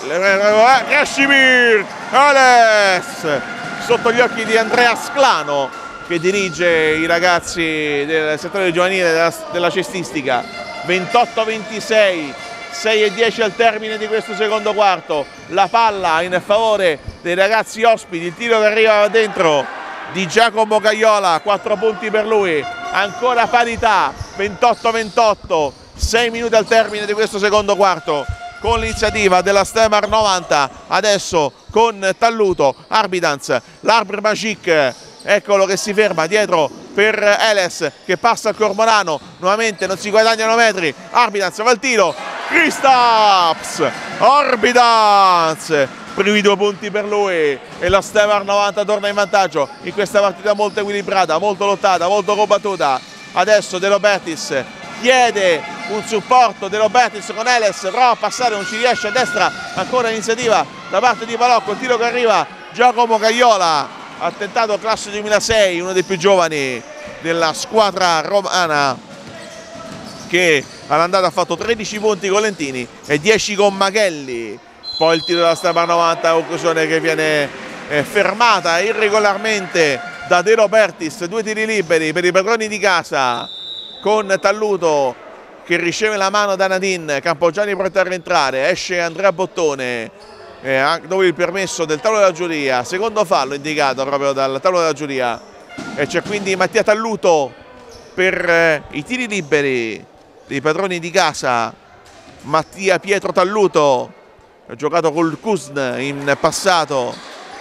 Krešimir Eles sotto gli occhi di Andrea Sclano, che dirige i ragazzi del settore giovanile della, della cestistica. Ventotto ventisei, sei e dieci al termine di questo secondo quarto. La palla in favore dei ragazzi ospiti, il tiro che arriva dentro di Giacomo Caiola, quattro punti per lui. Ancora parità, ventotto ventotto, sei minuti al termine di questo secondo quarto, con l'iniziativa della Stemar novanta, adesso con Talluto, Arbidans, l'Arbr Magic, eccolo che si ferma dietro per Eles che passa al Cormorano, nuovamente non si guadagnano metri, Arbidans va al tiro, Kristaps, Arbidans, primi due punti per lui e la Stemar novanta torna in vantaggio in questa partita molto equilibrata, molto lottata, molto combattuta. Adesso De Robertis chiede un supporto, De Robertis con Eles, prova a passare, non ci riesce, a destra ancora iniziativa da parte di Palocco, il tiro che arriva Giacomo Caiola, attentato classe duemilasei, uno dei più giovani della squadra romana, che all'andata ha fatto tredici punti con Lentini e dieci con Maghelli. Poi il tiro della Stemar novanta, occasione che viene eh, fermata irregolarmente da De Robertis, due tiri liberi per i padroni di casa, con Talluto che riceve la mano da Nadine, Campogiani pronto a rientrare, esce Andrea Bottone, eh, dove il permesso del tavolo della giuria, secondo fallo indicato proprio dal tavolo della giuria, e c'è quindi Mattia Talluto per eh, i tiri liberi dei padroni di casa. Mattia Pietro Talluto ha giocato col Kuzn in passato,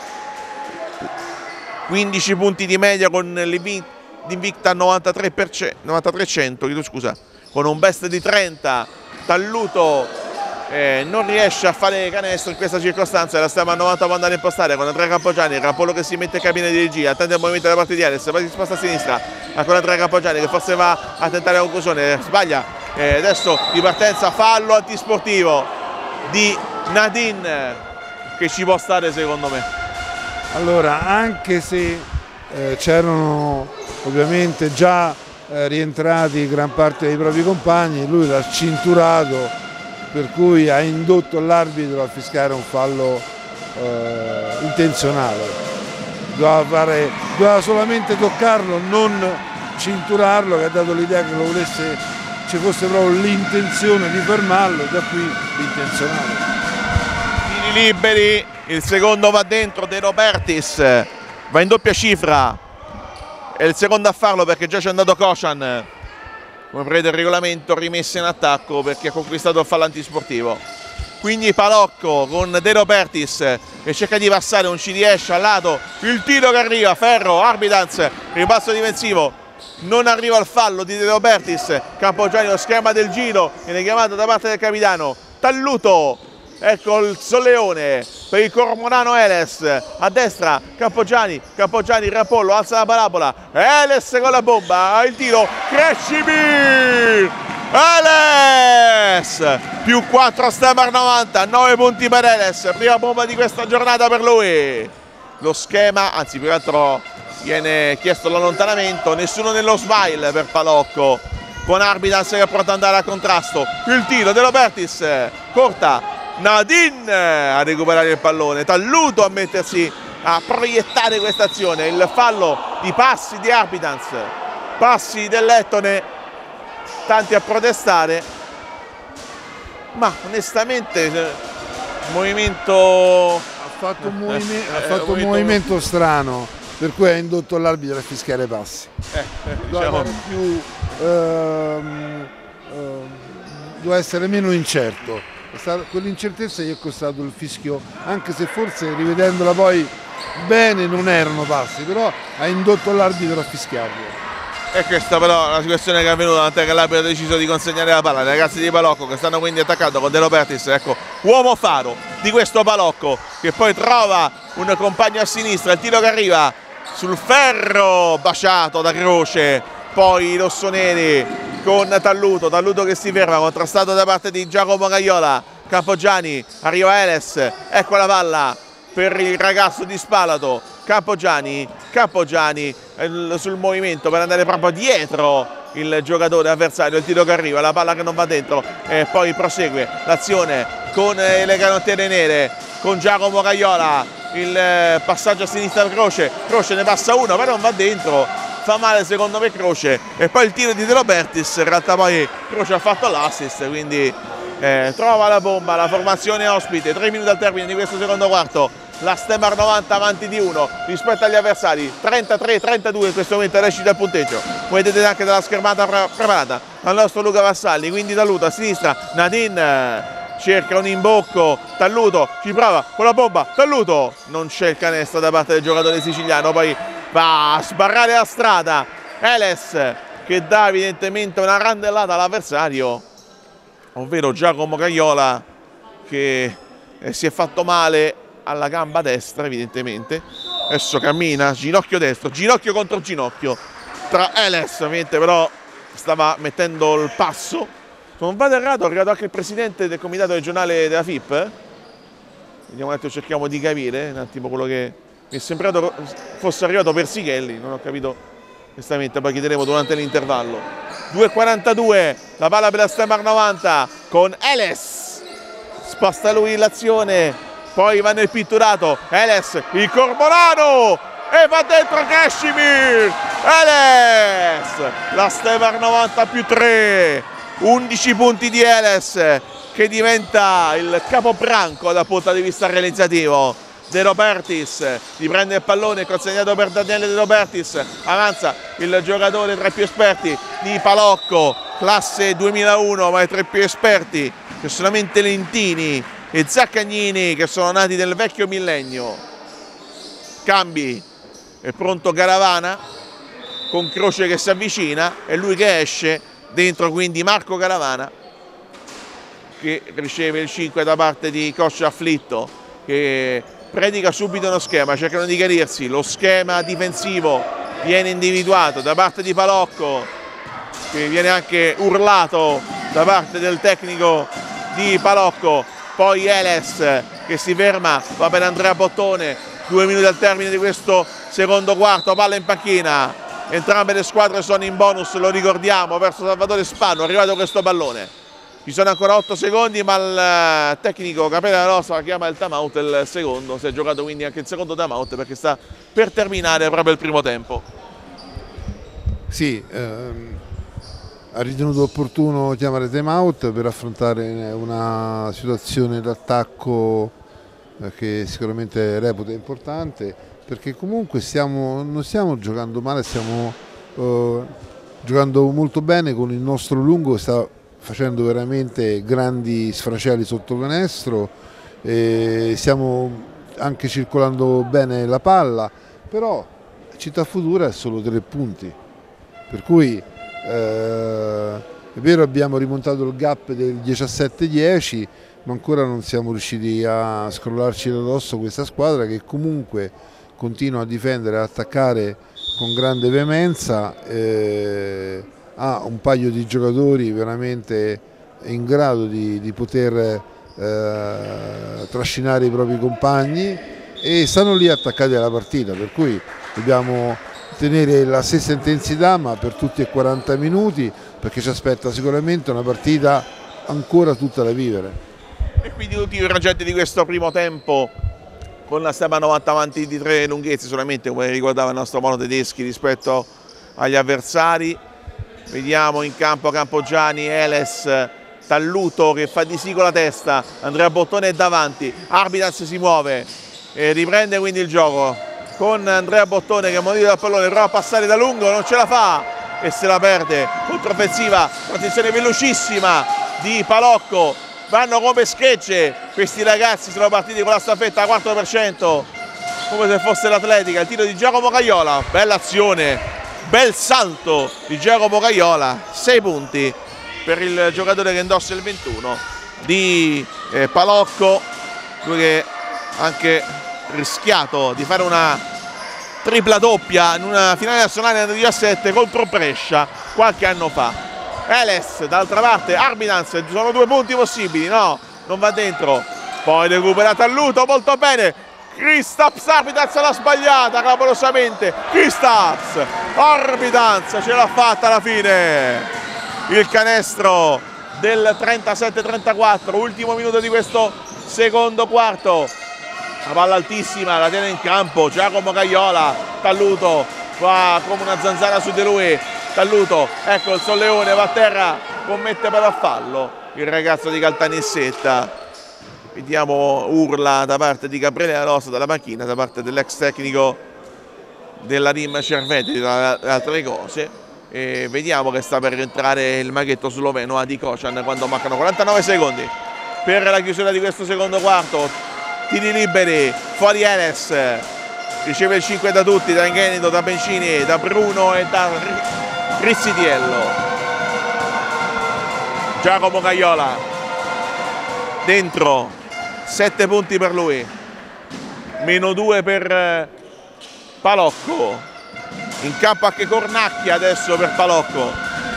quindici punti di media con l'Invicta novantatré per cento, novantatré cento, chiedo scusa, con un best di trenta. Talluto eh, non riesce a fare canestro in questa circostanza, la Stemar novanta può andare a impostare con Andrea Campogiani, Rampollo che si mette in cabina di regia, attende il movimento della parte di Eles, poi si sposta a sinistra, ancora Andrea Campogiani che forse va a tentare la conclusione, sbaglia, eh, adesso di partenza fallo antisportivo di Nadine, che ci può stare secondo me. Allora, anche se eh, c'erano ovviamente già eh, rientrati gran parte dei propri compagni, lui l'ha cinturato, per cui ha indotto l'arbitro a fischiare un fallo eh, intenzionale. Doveva, fare, doveva solamente toccarlo, non cinturarlo, che ha dato l'idea che lo volesse, ci fosse proprio l'intenzione di fermarlo, da qui l'intenzionale. Tiri liberi, il secondo va dentro, De Robertis va in doppia cifra, è il secondo a farlo perché già c'è andato Koshan, come prevede il regolamento, rimessa in attacco perché ha conquistato il fallo antisportivo. Quindi Palocco con De Robertis che cerca di passare, non ci riesce, al lato, il tiro che arriva, Ferro, Arbidans, ribasso difensivo, non arriva al fallo di De Robertis, Campogiani lo schema del giro, viene chiamato da parte del capitano, Talluto, ecco il solleone per il Cormorano Eles, a destra Campogiani, Campogiani, Rampollo, alza la parabola, Eles con la bomba, il tiro, Krešimir Eles, più quattro Stemar novanta, nove punti per Eles, prima bomba di questa giornata per lui. Lo schema, anzi più che altro viene chiesto l'allontanamento, nessuno nello smile per Palocco, con Arbidans che è pronto ad andare a contrasto, il tiro De Robertis, corta, Nadine a recuperare il pallone, Talluto a mettersi a proiettare questa azione, il fallo di passi di Arbidans, passi dell'Ettone, tanti a protestare, ma onestamente movimento ha fatto un, movimento, ha fatto un movimento strano, per cui ha indotto l'arbitro a fischiare passi. Eh, diciamo. più, ehm, ehm, doveva essere meno incerto. Quell'incertezza gli è costato il fischio, anche se forse rivedendola poi bene non erano passi, però ha indotto l'arbitro a fischiarlo. E questa però è una situazione che è avvenuta, tant'è che l'arbitro ha deciso di consegnare la palla ai ragazzi di Palocco che stanno quindi attaccando con De Robertis, ecco, uomo faro di questo Palocco che poi trova un compagno a sinistra, il tiro che arriva sul ferro baciato da Croce, poi i rossoneri con Talluto, Talluto che si ferma, contrastato da parte di Giacomo Gaiola. Campogiani, arriva Eles, ecco la palla per il ragazzo di Spalato. Campogiani, Campogiani eh, sul movimento per andare proprio dietro il giocatore avversario, il tiro che arriva, la palla che non va dentro e poi prosegue l'azione con eh, le canottiere nere, con Giacomo Gaiola, il eh, passaggio a sinistra per Croce, Croce ne passa uno però non va dentro, fa male secondo me Croce, e poi il tiro di De Robertis, in realtà poi Croce ha fatto l'assist, quindi eh, trova la bomba la formazione ospite. Tre minuti al termine di questo secondo quarto, la Stemar novanta avanti di uno rispetto agli avversari, trentatré trentadue in questo momento recita il punteggio, come vedete anche dalla schermata pre preparata dal nostro Luca Vassalli. Quindi Talluto a sinistra, Nadine cerca un imbocco, Talluto ci prova con la bomba, Talluto, non c'è il canestro da parte del giocatore siciliano, poi va a sbarrare la strada Eles che dà evidentemente una randellata all'avversario, ovvero Giacomo Gaiola, che eh, si è fatto male alla gamba destra evidentemente. Adesso cammina, ginocchio destro, ginocchio contro ginocchio tra Eles, ovviamente però stava mettendo il passo. Se non vado errato è arrivato anche il presidente del comitato regionale della F I P, vediamo un attimo, cerchiamo di capire un attimo quello che mi è sembrato fosse arrivato per Sichelli, non ho capito onestamente, poi chiederemo durante l'intervallo. Due e quarantadue, la palla per la Stemar novanta con Eles, sposta lui l'azione, poi va nel pitturato, Eles, il Cormorano, e va dentro Kashmir, Eles, la Stemar novanta più tre, undici punti di Eles, che diventa il capobranco dal punto di vista realizzativo. De Robertis riprende il pallone consegnato per Daniele De Robertis, avanza il giocatore tra i più esperti di Palocco, classe duemilauno, ma i tre più esperti che solamente Lentini e Zaccagnini, che sono nati nel vecchio millennio. Cambi, è pronto Garavana con Croce che si avvicina e lui che esce, dentro quindi Marco Garavana che riceve il cinque da parte di coach Afflitto, che predica subito uno schema, cercano di chiarirsi, lo schema difensivo viene individuato da parte di Palocco, che viene anche urlato da parte del tecnico di Palocco, poi Eles che si ferma, va per Andrea Bottone, due minuti al termine di questo secondo quarto, palla in panchina, entrambe le squadre sono in bonus, lo ricordiamo, verso Salvatore Spano, è arrivato questo pallone. Ci sono ancora otto secondi, ma il tecnico Capella Rosa chiama il time out, il secondo, si è giocato quindi anche il secondo time out perché sta per terminare proprio il primo tempo. Sì, ehm, ha ritenuto opportuno chiamare time out per affrontare una situazione d'attacco eh, che sicuramente reputa importante, perché comunque stiamo, non stiamo giocando male, stiamo eh, giocando molto bene con il nostro lungo che sta facendo veramente grandi sfracelli sotto canestro, e stiamo anche circolando bene la palla, però Città Futura è solo tre punti, per cui eh, è vero abbiamo rimontato il gap del diciassette dieci, ma ancora non siamo riusciti a scrollarci addosso questa squadra che comunque continua a difendere e attaccare con grande veemenza. Eh, ha un paio di giocatori veramente in grado di, di poter eh, trascinare i propri compagni e stanno lì attaccati alla partita, per cui dobbiamo tenere la stessa intensità ma per tutti e quaranta minuti, perché ci aspetta sicuramente una partita ancora tutta da vivere. E quindi tutti i progetti di questo primo tempo con la Stemar novanta avanti di tre lunghezze, solamente come ricordava il nostro Mono Tedeschi rispetto agli avversari. Vediamo in campo Campogiani, Eles, Talluto che fa di sì con la testa, Andrea Bottone è davanti, Arbitas si muove e riprende quindi il gioco con Andrea Bottone che monitora il pallone, prova a passare da lungo, non ce la fa e se la perde. Controffensiva, transizione velocissima di Palocco, vanno come schegge questi ragazzi, sono partiti con la staffetta a quattro per cento come se fosse l'Atletica. Il tiro di Giacomo Gaiola, bella azione, bel salto di Giacomo Gaiola, sei punti per il giocatore che indossa il ventuno di eh, Palocco, lui che ha anche rischiato di fare una tripla doppia in una finale nazionale nel duemiladiciassette contro Brescia qualche anno fa. Eles, d'altra parte Arbidanz, sono due punti possibili, no, non va dentro, poi recupera Talluto, molto bene, Kristaps, Arbidanz l'ha sbagliata clamorosamente, Kristaps, Arbidanz ce l'ha fatta alla fine, il canestro del trentasette trentaquattro, ultimo minuto di questo secondo quarto, la palla altissima, la tiene in campo Giacomo Caiola, Talluto va come una zanzara su di lui, Talluto, ecco il solleone, va a terra, commette però fallo il ragazzo di Caltanissetta, vediamo urla da parte di Gabriele Alosa dalla panchina, da parte dell'ex tecnico della Rim Cerveti, tra le altre cose, e vediamo che sta per rientrare il maghetto sloveno Adi Kocan quando mancano quarantanove secondi per la chiusura di questo secondo quarto. Tiri liberi, fuori Eles, riceve il cinque da tutti, da Ingenido, da Bencini, da Bruno e da Rizzitiello. Giacomo Caiola dentro, sette punti per lui, meno due per Palocco, in campo anche Cornacchia adesso per Palocco,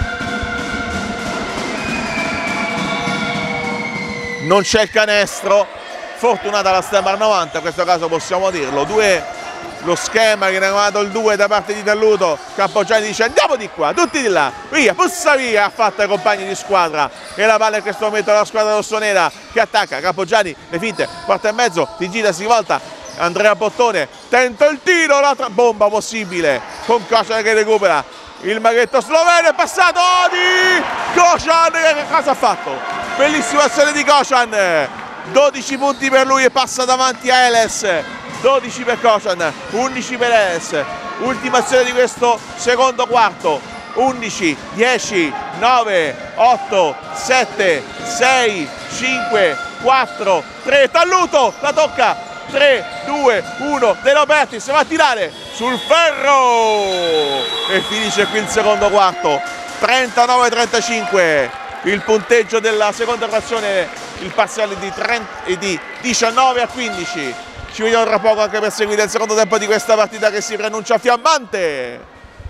non c'è il canestro, fortunata la Stemar novanta, in questo caso possiamo dirlo, due lo schema che ne ha chiamato il due da parte di Talluto, Campogiani dice andiamo di qua, tutti di là, via, bussa via, ha fatto ai compagni di squadra e la palla in questo momento alla squadra rossonera che attacca, Campogiani, le finte, porta in mezzo, si gira, si volta, Andrea Bottone tenta il tiro, l'altra bomba possibile con Kocan che recupera, il maghetto sloveno è passato di Kocan, che cosa ha fatto? Bellissima azione di Kocan, dodici punti per lui e passa davanti a Eles, dodici per Kocan, undici per Eles, ultima azione di questo secondo quarto, undici, dieci, nove, otto, sette, sei, cinque, quattro, tre, Talluto, la tocca, tre, due, uno, De Robertis va a tirare sul ferro e finisce qui il secondo quarto, trentanove trentacinque, il punteggio della seconda frazione, il parziale di, trenta, di diciannove a quindici. Ci vediamo tra poco anche per seguire il secondo tempo di questa partita che si preannuncia fiammante.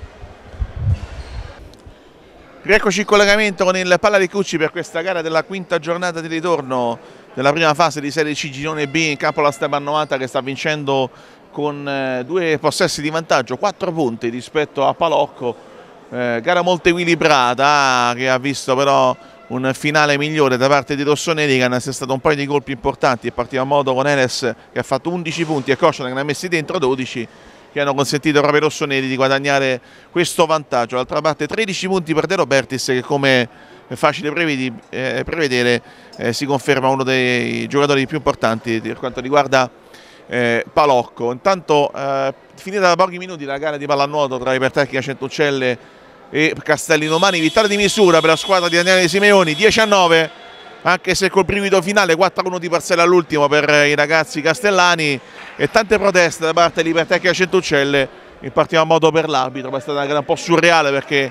Rieccoci in collegamento con il Palla di Cucci per questa gara della quinta giornata di ritorno della prima fase di Serie C Girone B in campo alla Stemar novanta, che sta vincendo con eh, due possessi di vantaggio, quattro punti rispetto a Palocco, eh, gara molto equilibrata che ha visto però un finale migliore da parte di Rossoneri, che hanno assestato un paio di colpi importanti e partiva a modo con Eles che ha fatto undici punti e Kocan che ne ha messi dentro dodici, che hanno consentito proprio ai rossoneri di guadagnare questo vantaggio. D'altra parte tredici punti per De Robertis, che come è facile prevedi, eh, prevedere eh, si conferma uno dei giocatori più importanti per quanto riguarda eh, Palocco. Intanto eh, finita da pochi minuti la gara di pallanuoto tra Ipertecnica Centucelle e Castellino Mani, vittoria di misura per la squadra di Daniele Simeoni, dieci a nove, anche se col brivido finale quattro a uno di parziale all'ultimo per i ragazzi castellani e tante proteste da parte dell'Ipertecnica Centucelle, in particolar modo per l'arbitro. È stata una gara un po' surreale perché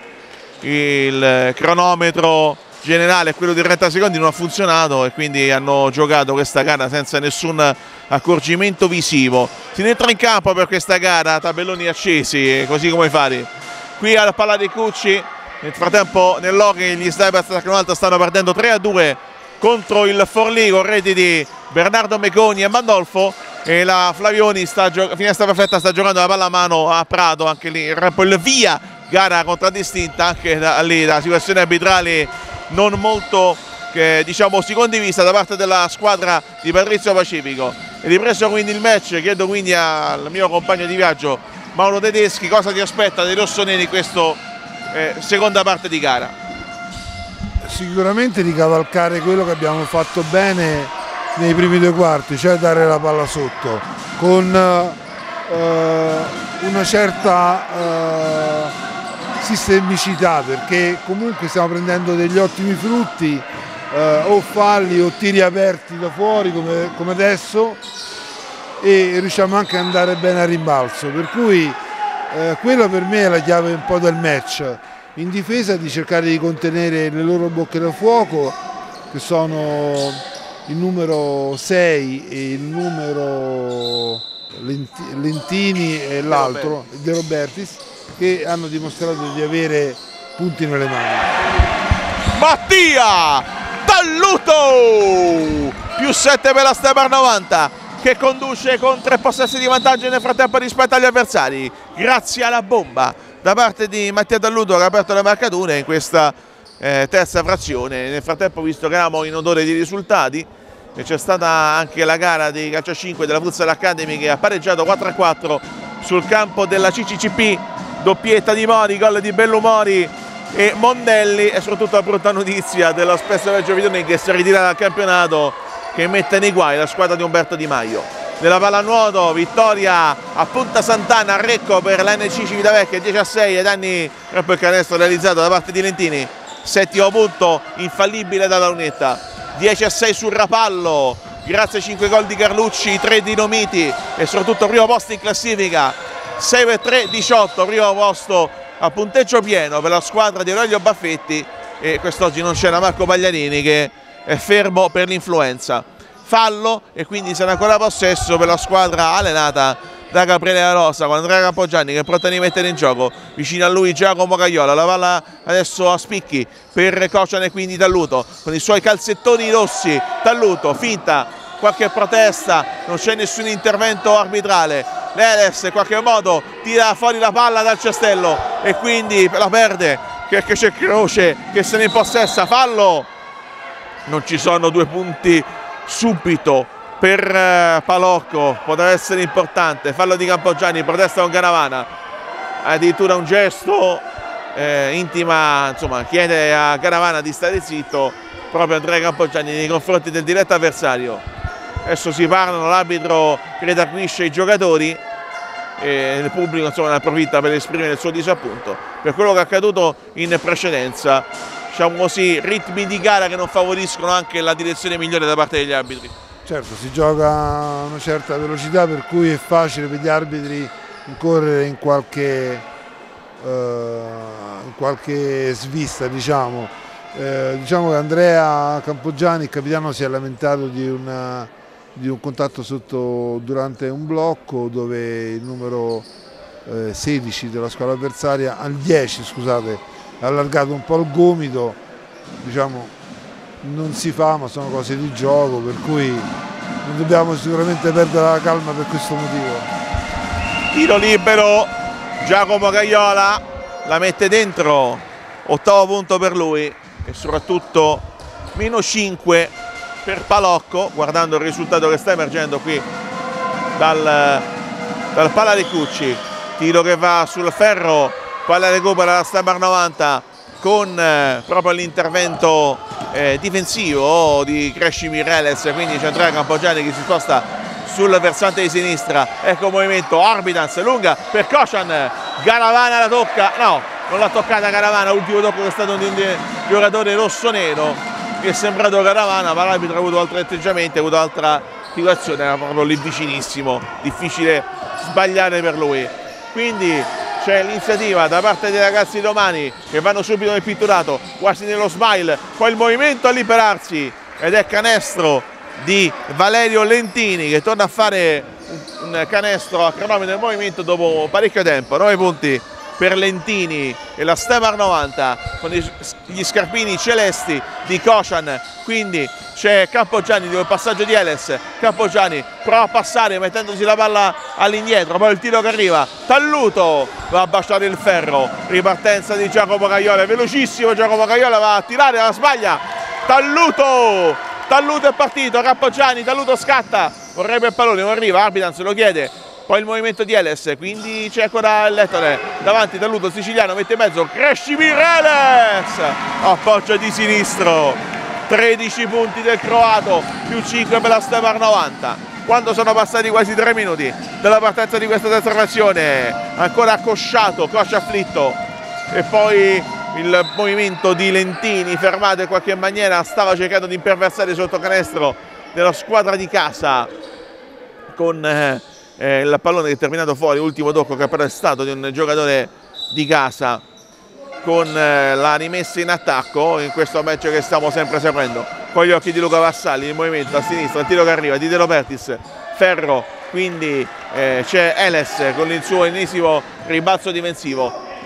il cronometro generale, quello di trenta secondi, non ha funzionato e quindi hanno giocato questa gara senza nessun accorgimento visivo. Si entra in campo per questa gara, tabelloni accesi, così come i fari. Qui alla Palla di Cucci, nel frattempo nell'Hockey gli Snipers Sacromalta stanno perdendo tre a due contro il Forlì con reti di Bernardo Meconi e Mandolfo, e la Flavioni, sta finestra perfetta, sta giocando la palla a mano a Prato, anche lì il via, gara contraddistinta anche da lì da situazioni arbitrali non molto eh, diciamo si condivisa da parte della squadra di Patrizio Pacifico. E ripreso quindi il match, chiedo quindi al mio compagno di viaggio Mauro Tedeschi cosa ti aspetta dei rossoneri in questa eh, seconda parte di gara. Sicuramente di cavalcare quello che abbiamo fatto bene nei primi due quarti, cioè dare la palla sotto con eh, una certa eh, sistemicità, perché comunque stiamo prendendo degli ottimi frutti, eh, o falli o tiri aperti da fuori come, come adesso, e riusciamo anche ad andare bene a rimbalzo, per cui eh, quella per me è la chiave un po' del match. In difesa di cercare di contenere le loro bocche da fuoco, che sono il numero sei e il numero Lentini e l'altro, De Robertis, che hanno dimostrato di avere punti nelle mani. Mattia Talluto, più sette per la Stemar novanta, che conduce con tre possessi di vantaggio nel frattempo rispetto agli avversari, grazie alla bomba da parte di Mattia Talluto che ha aperto le marcature in questa eh, terza frazione. Nel frattempo, visto che eravamo in odore di risultati, c'è stata anche la gara di calcio a cinque della Futsal Academy che ha pareggiato quattro a quattro sul campo della C C C P, doppietta di Mori, gol di Bellumori e Mondelli, e soprattutto la brutta notizia dello Spesso Reggio Vidone che si ritira dal campionato, che mette nei guai la squadra di Umberto Di Maio. Nella pallanuoto vittoria a Punta Sant'Anna, a Recco per l'N C Civitavecchia dieci a sei ai danni proprio il canestro realizzato da parte di Lentini, settimo punto infallibile dalla lunetta, dieci a sei sul Rapallo grazie ai cinque gol di Carlucci, tre di Nomiti e soprattutto primo posto in classifica, sei per tre diciotto, primo posto a punteggio pieno per la squadra di Aurelio Baffetti, e quest'oggi non c'era Marco Pagliarini che è fermo per l'influenza. Fallo e quindi sarà ancora possesso per la squadra allenata da Gabriele La Rosa, con Andrea Campogianni che è pronto a rimettere in gioco, vicino a lui Giacomo Cagliola, la palla adesso a spicchi per Cocian e quindi Talluto con i suoi calzettoni rossi. Talluto finta qualche protesta, non c'è nessun intervento arbitrale, Leles in qualche modo tira fuori la palla dal cestello e quindi la perde, perché c'è Croce che se ne impossessa. Fallo, non ci sono due punti subito per uh, Palocco, potrà essere importante. Fallo di Campogianni, protesta con Caravana, addirittura un gesto eh, intima, insomma chiede a Caravana di stare zitto proprio Andrea Campogianni nei confronti del diretto avversario. Adesso si parlano, l'arbitro redarguisce i giocatori e il pubblico insomma ne approfitta per esprimere il suo disappunto per quello che è accaduto in precedenza. Diciamo così, ritmi di gara che non favoriscono anche la direzione migliore da parte degli arbitri. Certo, si gioca a una certa velocità, per cui è facile per gli arbitri incorrere in qualche, uh, in qualche svista, diciamo. Eh, diciamo che Andrea Campogianni, il capitano, si è lamentato di, una, di un contatto sotto durante un blocco dove il numero eh, sedici della squadra avversaria, al dieci scusate, ha allargato un po' il gomito. Diciamo, non si fa, ma sono cose di gioco, per cui non dobbiamo sicuramente perdere la calma per questo motivo. Tiro libero, Giacomo Cagliola la mette dentro, ottavo punto per lui e soprattutto meno cinque per Palocco, guardando il risultato che sta emergendo qui dal, dal Pala dei Cucci. Tiro che va sul ferro, palla recupera la Stemar novanta con eh, proprio l'intervento eh, difensivo di Cresci Mireles, quindi c'è Andrea Campogianni che si sposta sul versante di sinistra. Ecco il movimento, Arbitans lunga per Cocian, Garavana la tocca, no, non l'ha toccata Garavana, ultimo tocco che è stato di un giocatore rosso-nero che è sembrato Garavana, ma l'arbitro ha avuto altri atteggiamenti, ha avuto altra situazione, era proprio lì vicinissimo, difficile sbagliare per lui. Quindi c'è l'iniziativa da parte dei ragazzi romani che vanno subito nel pitturato, quasi nello smile, poi il movimento a liberarsi ed è canestro di Valerio Lentini che torna a fare un canestro a cronometro del movimento dopo parecchio tempo. Nove punti per Lentini e la Stemar novanta con gli scarpini celesti di Cocian, quindi c'è Campogianni dopo il passaggio di Eles. Campogianni prova a passare mettendosi la palla all'indietro, poi il tiro che arriva, Talluto va a baciare il ferro, ripartenza di Giacomo Cagliola, velocissimo Giacomo Cagliola, va a tirare, la sbaglia, Talluto, Talluto è partito, Campogianni, Talluto scatta, vorrebbe il pallone, non arriva, Arbitans lo chiede, poi il movimento di Eles, quindi c'è ancora il Lettone, davanti Talluto, il siciliano, mette in mezzo, Cresci Mireles, appoggio di sinistro, tredici punti del croato, più cinque per la Stemar novanta. Quando sono passati quasi tre minuti dalla partenza di questa terza frazione, ancora accosciato, Coscia afflitto, e poi il movimento di Lentini fermato in qualche maniera, stava cercando di imperversare sotto canestro della squadra di casa con eh, eh, il pallone che è terminato fuori, ultimo tocco che però è stato di un giocatore di casa, con eh, la rimessa in attacco in questo match che stiamo sempre seguendo. Con gli occhi di Luca Vassalli, il movimento a sinistra, il tiro che arriva di De Robertis, ferro, quindi eh, c'è Eles con il suo ennesimo ribalzo difensivo,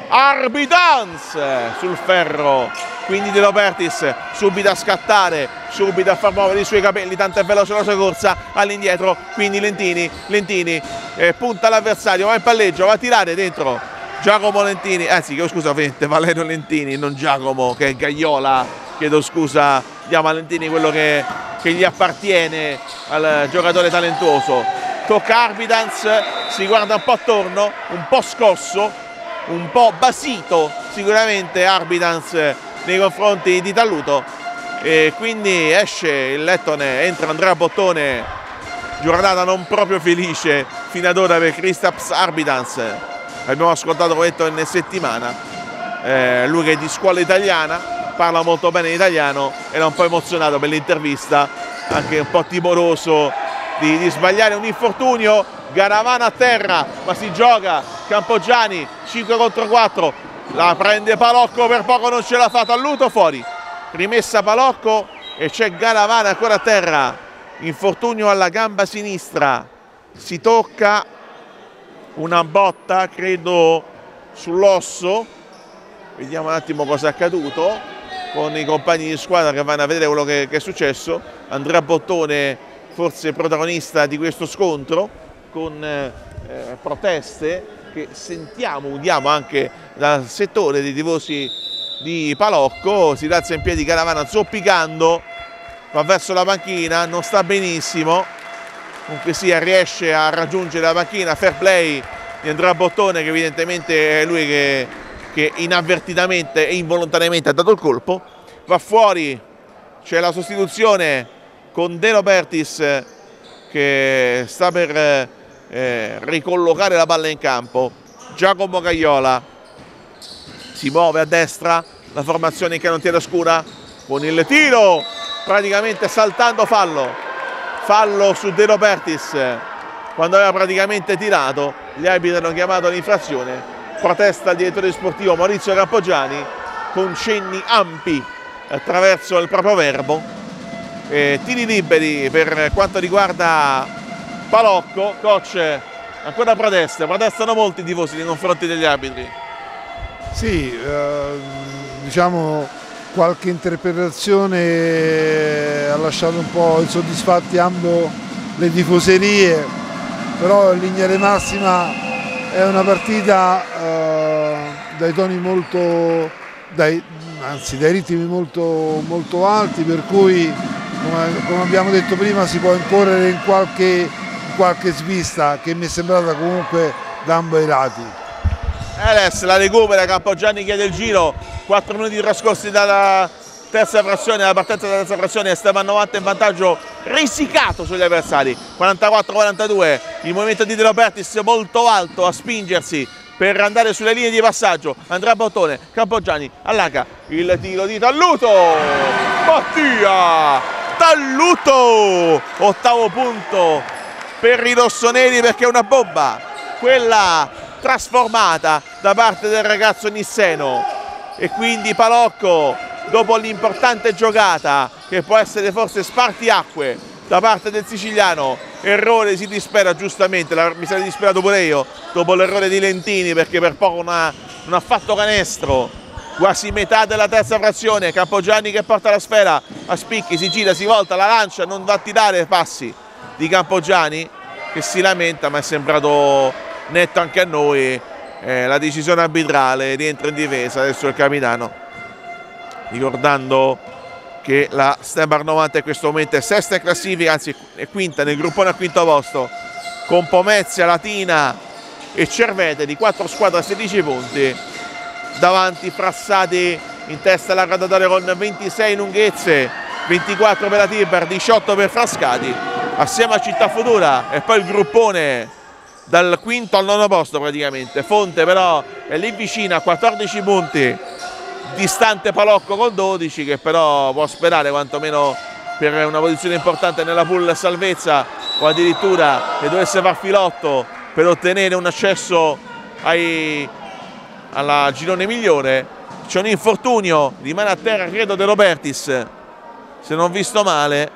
Arbidance sul ferro, quindi De Robertis subito a scattare, subito a far muovere i suoi capelli, tanto è veloce la sua corsa all'indietro, quindi Lentini, Lentini eh, punta l'avversario, va in palleggio, va a tirare dentro Giacomo Lentini, anzi scusa Valerio Lentini, non Giacomo, che è Gaiola, chiedo scusa, diamo a Lentini quello che, che gli appartiene al giocatore talentuoso. Tocca Arbidance, si guarda un po' attorno, un po' scosso, un po' basito sicuramente Arbidance nei confronti di Talluto, e quindi esce il lettone, entra Andrea Bottone. Giornata non proprio felice fino ad ora per Kristaps Arbidance, abbiamo ascoltato come detto in settimana, eh, lui che è di scuola italiana, parla molto bene italiano, era un po' emozionato per l'intervista, anche un po' timoroso di, di sbagliare un infortunio. Garavana a terra, ma si gioca, Campogiani cinque contro quattro, la prende Palocco, per poco non ce l'ha fatta, Talluto fuori, rimessa Palocco e c'è Garavana ancora a terra, infortunio alla gamba sinistra, si tocca una botta credo sull'osso, vediamo un attimo cosa è accaduto con i compagni di squadra che vanno a vedere quello che, che è successo. Andrea Bottone forse protagonista di questo scontro, con eh, proteste che sentiamo, udiamo anche dal settore dei tifosi di Palocco. Si alza in piedi Garavana zoppicando, va verso la panchina, non sta benissimo, comunque sia riesce a raggiungere la panchina. Fair play di Andrea Bottone, che evidentemente è lui che, che inavvertitamente e involontariamente ha dato il colpo. Va fuori, c'è la sostituzione con De Robertis che sta per Eh, ricollocare la palla in campo. Giacomo Gaiola si muove a destra, la formazione in canottiera scura con il tiro, praticamente saltando fallo, fallo su De Robertis quando aveva praticamente tirato. Gli arbitri hanno chiamato l'infrazione, protesta il direttore sportivo Maurizio Campogiani con cenni ampi attraverso il proprio verbo. Eh, tiri liberi per quanto riguarda Palocco. Coach, ancora proteste, protestano molti tifosi nei confronti degli arbitri. Sì, eh, diciamo qualche interpretazione ha lasciato un po' insoddisfatti ambo le tifoserie, però in linea di massima è una partita eh, dai toni molto, dai, anzi dai ritmi molto, molto alti, per cui come, come abbiamo detto prima si può incorrere in qualche qualche svista che mi è sembrata comunque da ambo i lati. Eles la recupera, Campogiani chiede il giro, quattro minuti trascorsi dalla terza frazione, la partenza della terza frazione, Stefano novanta in vantaggio risicato sugli avversari, quarantaquattro quarantadue, il movimento di De Robertis molto alto a spingersi per andare sulle linee di passaggio. Andrea Bottone, Campogiani allarga il tiro di Talluto, Mattia Talluto, ottavo punto per i rossoneri, perché è una bomba quella trasformata da parte del ragazzo nisseno, e quindi Palocco, dopo l'importante giocata che può essere forse spartiacque da parte del siciliano, errore, si dispera giustamente, mi sarei disperato pure io dopo l'errore di Lentini, perché per poco non ha, non ha fatto canestro. Quasi metà della terza frazione, Campogiani che porta la sfera a spicchi, si gira, si volta, la lancia, non va a tirare, passi di Campogiani che si lamenta, ma è sembrato netto anche a noi. Eh, la decisione arbitrale, rientra in difesa adesso il capitano, ricordando che la Stembar novanta in questo momento è sesta in classifica, anzi è quinta nel gruppone al quinto posto, con Pomezia, Latina e Cervete di quattro squadre a sedici punti, davanti Frassati in testa alla graduatoria con ventisei lunghezze, ventiquattro per la Tiber, diciotto per Frascati, assieme a Città Futura, e poi il gruppone dal quinto al nono posto praticamente. Fonte però è lì vicina a quattordici punti, distante Palocco con dodici, che però può sperare quantomeno per una posizione importante nella pool salvezza, o addirittura che dovesse far filotto per ottenere un accesso ai, alla girone migliore. C'è un infortunio, rimane a terra credo De Robertis, se non visto male,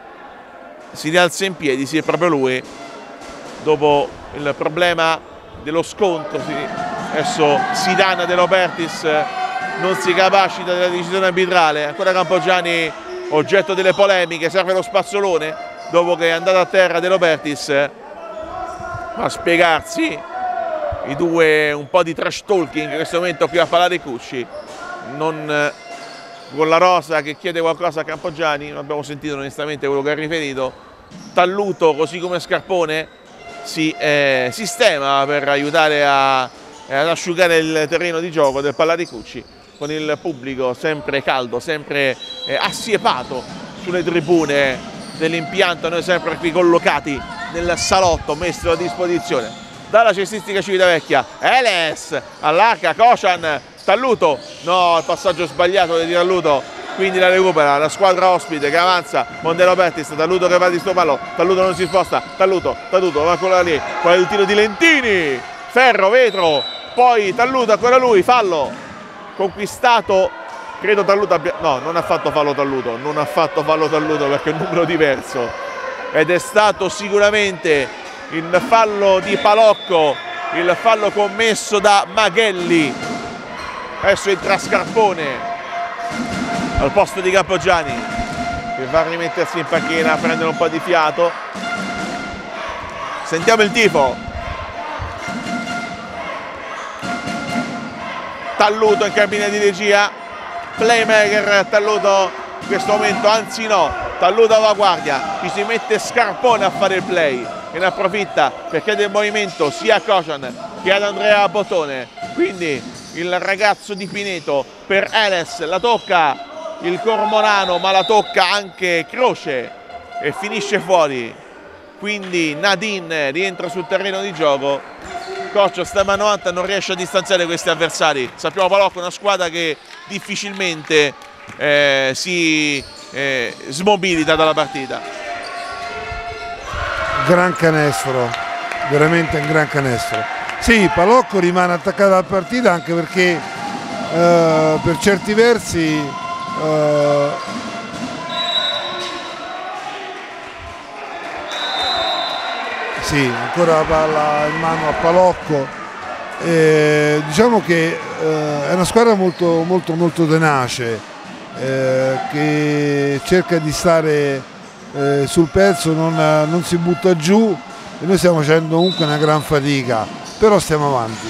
si rialza in piedi, sì è proprio lui, dopo il problema dello scontro, sì, adesso si danna De Robertis, non si capacita della decisione arbitrale, ancora Campogiani oggetto delle polemiche, serve lo spazzolone dopo che è andato a terra De Robertis, a spiegarsi i due, un po' di trash talking in questo momento qui a Palaricucci, non con la rosa che chiede qualcosa a Campogiani, non abbiamo sentito onestamente quello che ha riferito. Talluto così come Scarpone si eh, sistema per aiutare a, ad asciugare il terreno di gioco del Palaricucci, con il pubblico sempre caldo, sempre eh, assiepato sulle tribune dell'impianto, noi sempre qui collocati nel salotto messo a disposizione dalla cestistica Civitavecchia. Eles allarga, Kocian, Talluto, no, il passaggio sbagliato di Talluto, quindi la recupera la squadra ospite che avanza con De Robertis, Talluto che va di sto palo, Talluto non si sposta, Talluto, Talluto, va ancora lì, poi il tiro di Lentini, ferro, vetro, poi Talluto, ancora lui, fallo, conquistato, credo Talluto abbia, no, non ha fatto fallo Talluto, non ha fatto fallo Talluto perché è un numero diverso, ed è stato sicuramente il fallo di Palocco, il fallo commesso da Maghelli. Adesso entra Scarpone al posto di Campogiani che va a rimettersi in panchina a prendere un po' di fiato. Sentiamo il tifo. Talluto in cabina di regia, playmaker Talluto in questo momento, anzi no, Talluto all'avanguardia, ci si mette Scarpone a fare il play e ne approfitta perché del movimento sia a Kocian che ad Andrea Bottone, quindi il ragazzo di Pineto per Eles, la tocca il Cormorano ma la tocca anche Croce e finisce fuori, quindi Nadine rientra sul terreno di gioco. Coach Stema novanta non riesce a distanziare questi avversari, sappiamo Palocco è una squadra che difficilmente eh, si eh, smobilita dalla partita. Gran canestro, veramente un gran canestro. Sì, Palocco rimane attaccato alla partita anche perché eh, per certi versi eh, sì, ancora la palla in mano a Palocco. Eh, diciamo che eh, è una squadra molto, molto, molto tenace, eh, che cerca di stare eh, sul pezzo, non, non si butta giù e noi stiamo facendo comunque una gran fatica. Però stiamo avanti.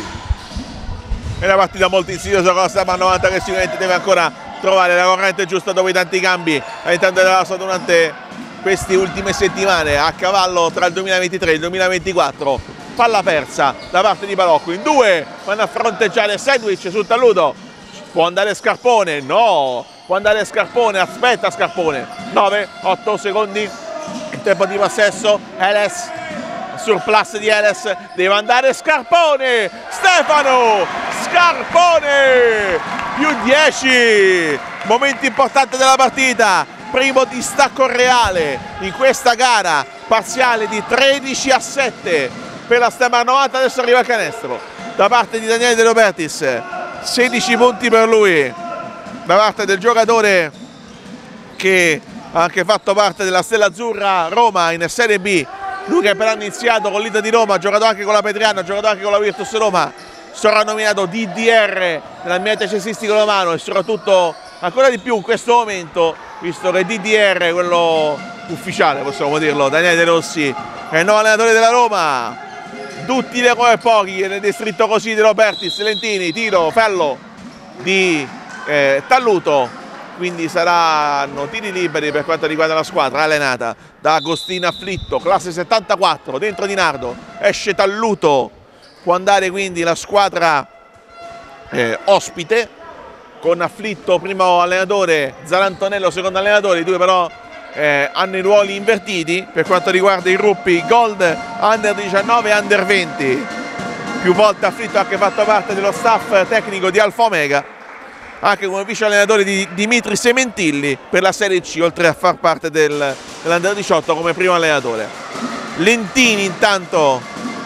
È una partita molto insidiosa con la Stema novanta che sicuramente deve ancora trovare la corrente giusta dopo i tanti cambi all'interno della rosa durante queste ultime settimane a cavallo tra il duemilaventitré e il duemilaventiquattro. Palla persa da parte di Palocco, in due vanno a fronteggiare sandwich sul Talluto, può andare Scarpone, no, può andare Scarpone, aspetta Scarpone, nove otto secondi il tempo di possesso. Eles, surplus di Eles, deve andare Scarpone, Stefano Scarpone, più dieci, momento importante della partita, primo distacco reale in questa gara, parziale di tredici a sette per la Stema novanta. Adesso arriva il canestro da parte di Daniele De Robertis, sedici punti per lui da parte del giocatore che ha anche fatto parte della Stella Azzurra Roma in Serie B. Lui che per anno ha iniziato con l'Inter di Roma, ha giocato anche con la Petriano, ha giocato anche con la Virtus Roma, sarà nominato D D R nell'ambiente cestistico romano e soprattutto ancora di più in questo momento, visto che D D R, quello ufficiale possiamo dirlo, Daniele De Rossi, è il nuovo allenatore della Roma, duttile come pochi, nel distretto così di Robertis, Lentini, tiro, fallo di eh, Talluto. Quindi saranno tiri liberi per quanto riguarda la squadra allenata da Agostino Afflitto, classe settantaquattro, dentro Di Nardo, esce Talluto, può andare quindi la squadra eh, ospite con Afflitto primo allenatore, Zalantonello secondo allenatore, i due però eh, hanno i ruoli invertiti per quanto riguarda i gruppi Gold, Under diciannove e Under venti. Più volte Afflitto ha anche fatto parte dello staff tecnico di Alfa Omega, anche come vice allenatore di Dimitri Sementilli per la Serie C, oltre a far parte del, dell'Under diciotto come primo allenatore. Lentini intanto